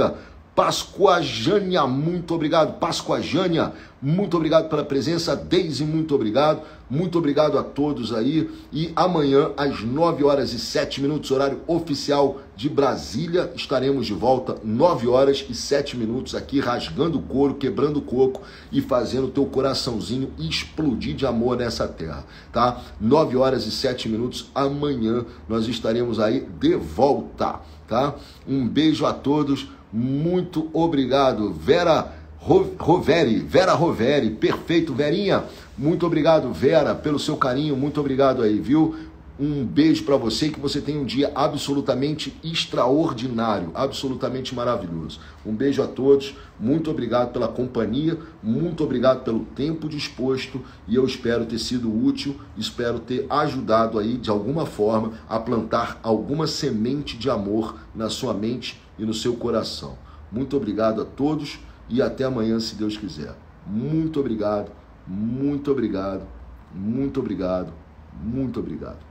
Pascoajânia, muito obrigado. Pascoajânia, muito obrigado pela presença. Deise, muito obrigado. Muito obrigado a todos aí. E amanhã, às nove horas e sete minutos, horário oficial de Brasília, estaremos de volta, nove horas e sete minutos, aqui rasgando o couro, quebrando o coco e fazendo o teu coraçãozinho explodir de amor nessa terra, tá? nove horas e sete minutos, amanhã nós estaremos aí de volta, tá? Um beijo a todos. Muito obrigado, Vera Roveri, Vera Roveri, perfeito, Verinha, muito obrigado, Vera, pelo seu carinho, muito obrigado aí, viu? Um beijo para você, que você tenha um dia absolutamente extraordinário, absolutamente maravilhoso. Um beijo a todos, muito obrigado pela companhia, muito obrigado pelo tempo disposto, e eu espero ter sido útil, espero ter ajudado aí de alguma forma a plantar alguma semente de amor na sua mente e no seu coração. Muito obrigado a todos e até amanhã, se Deus quiser. Muito obrigado, muito obrigado, muito obrigado, muito obrigado.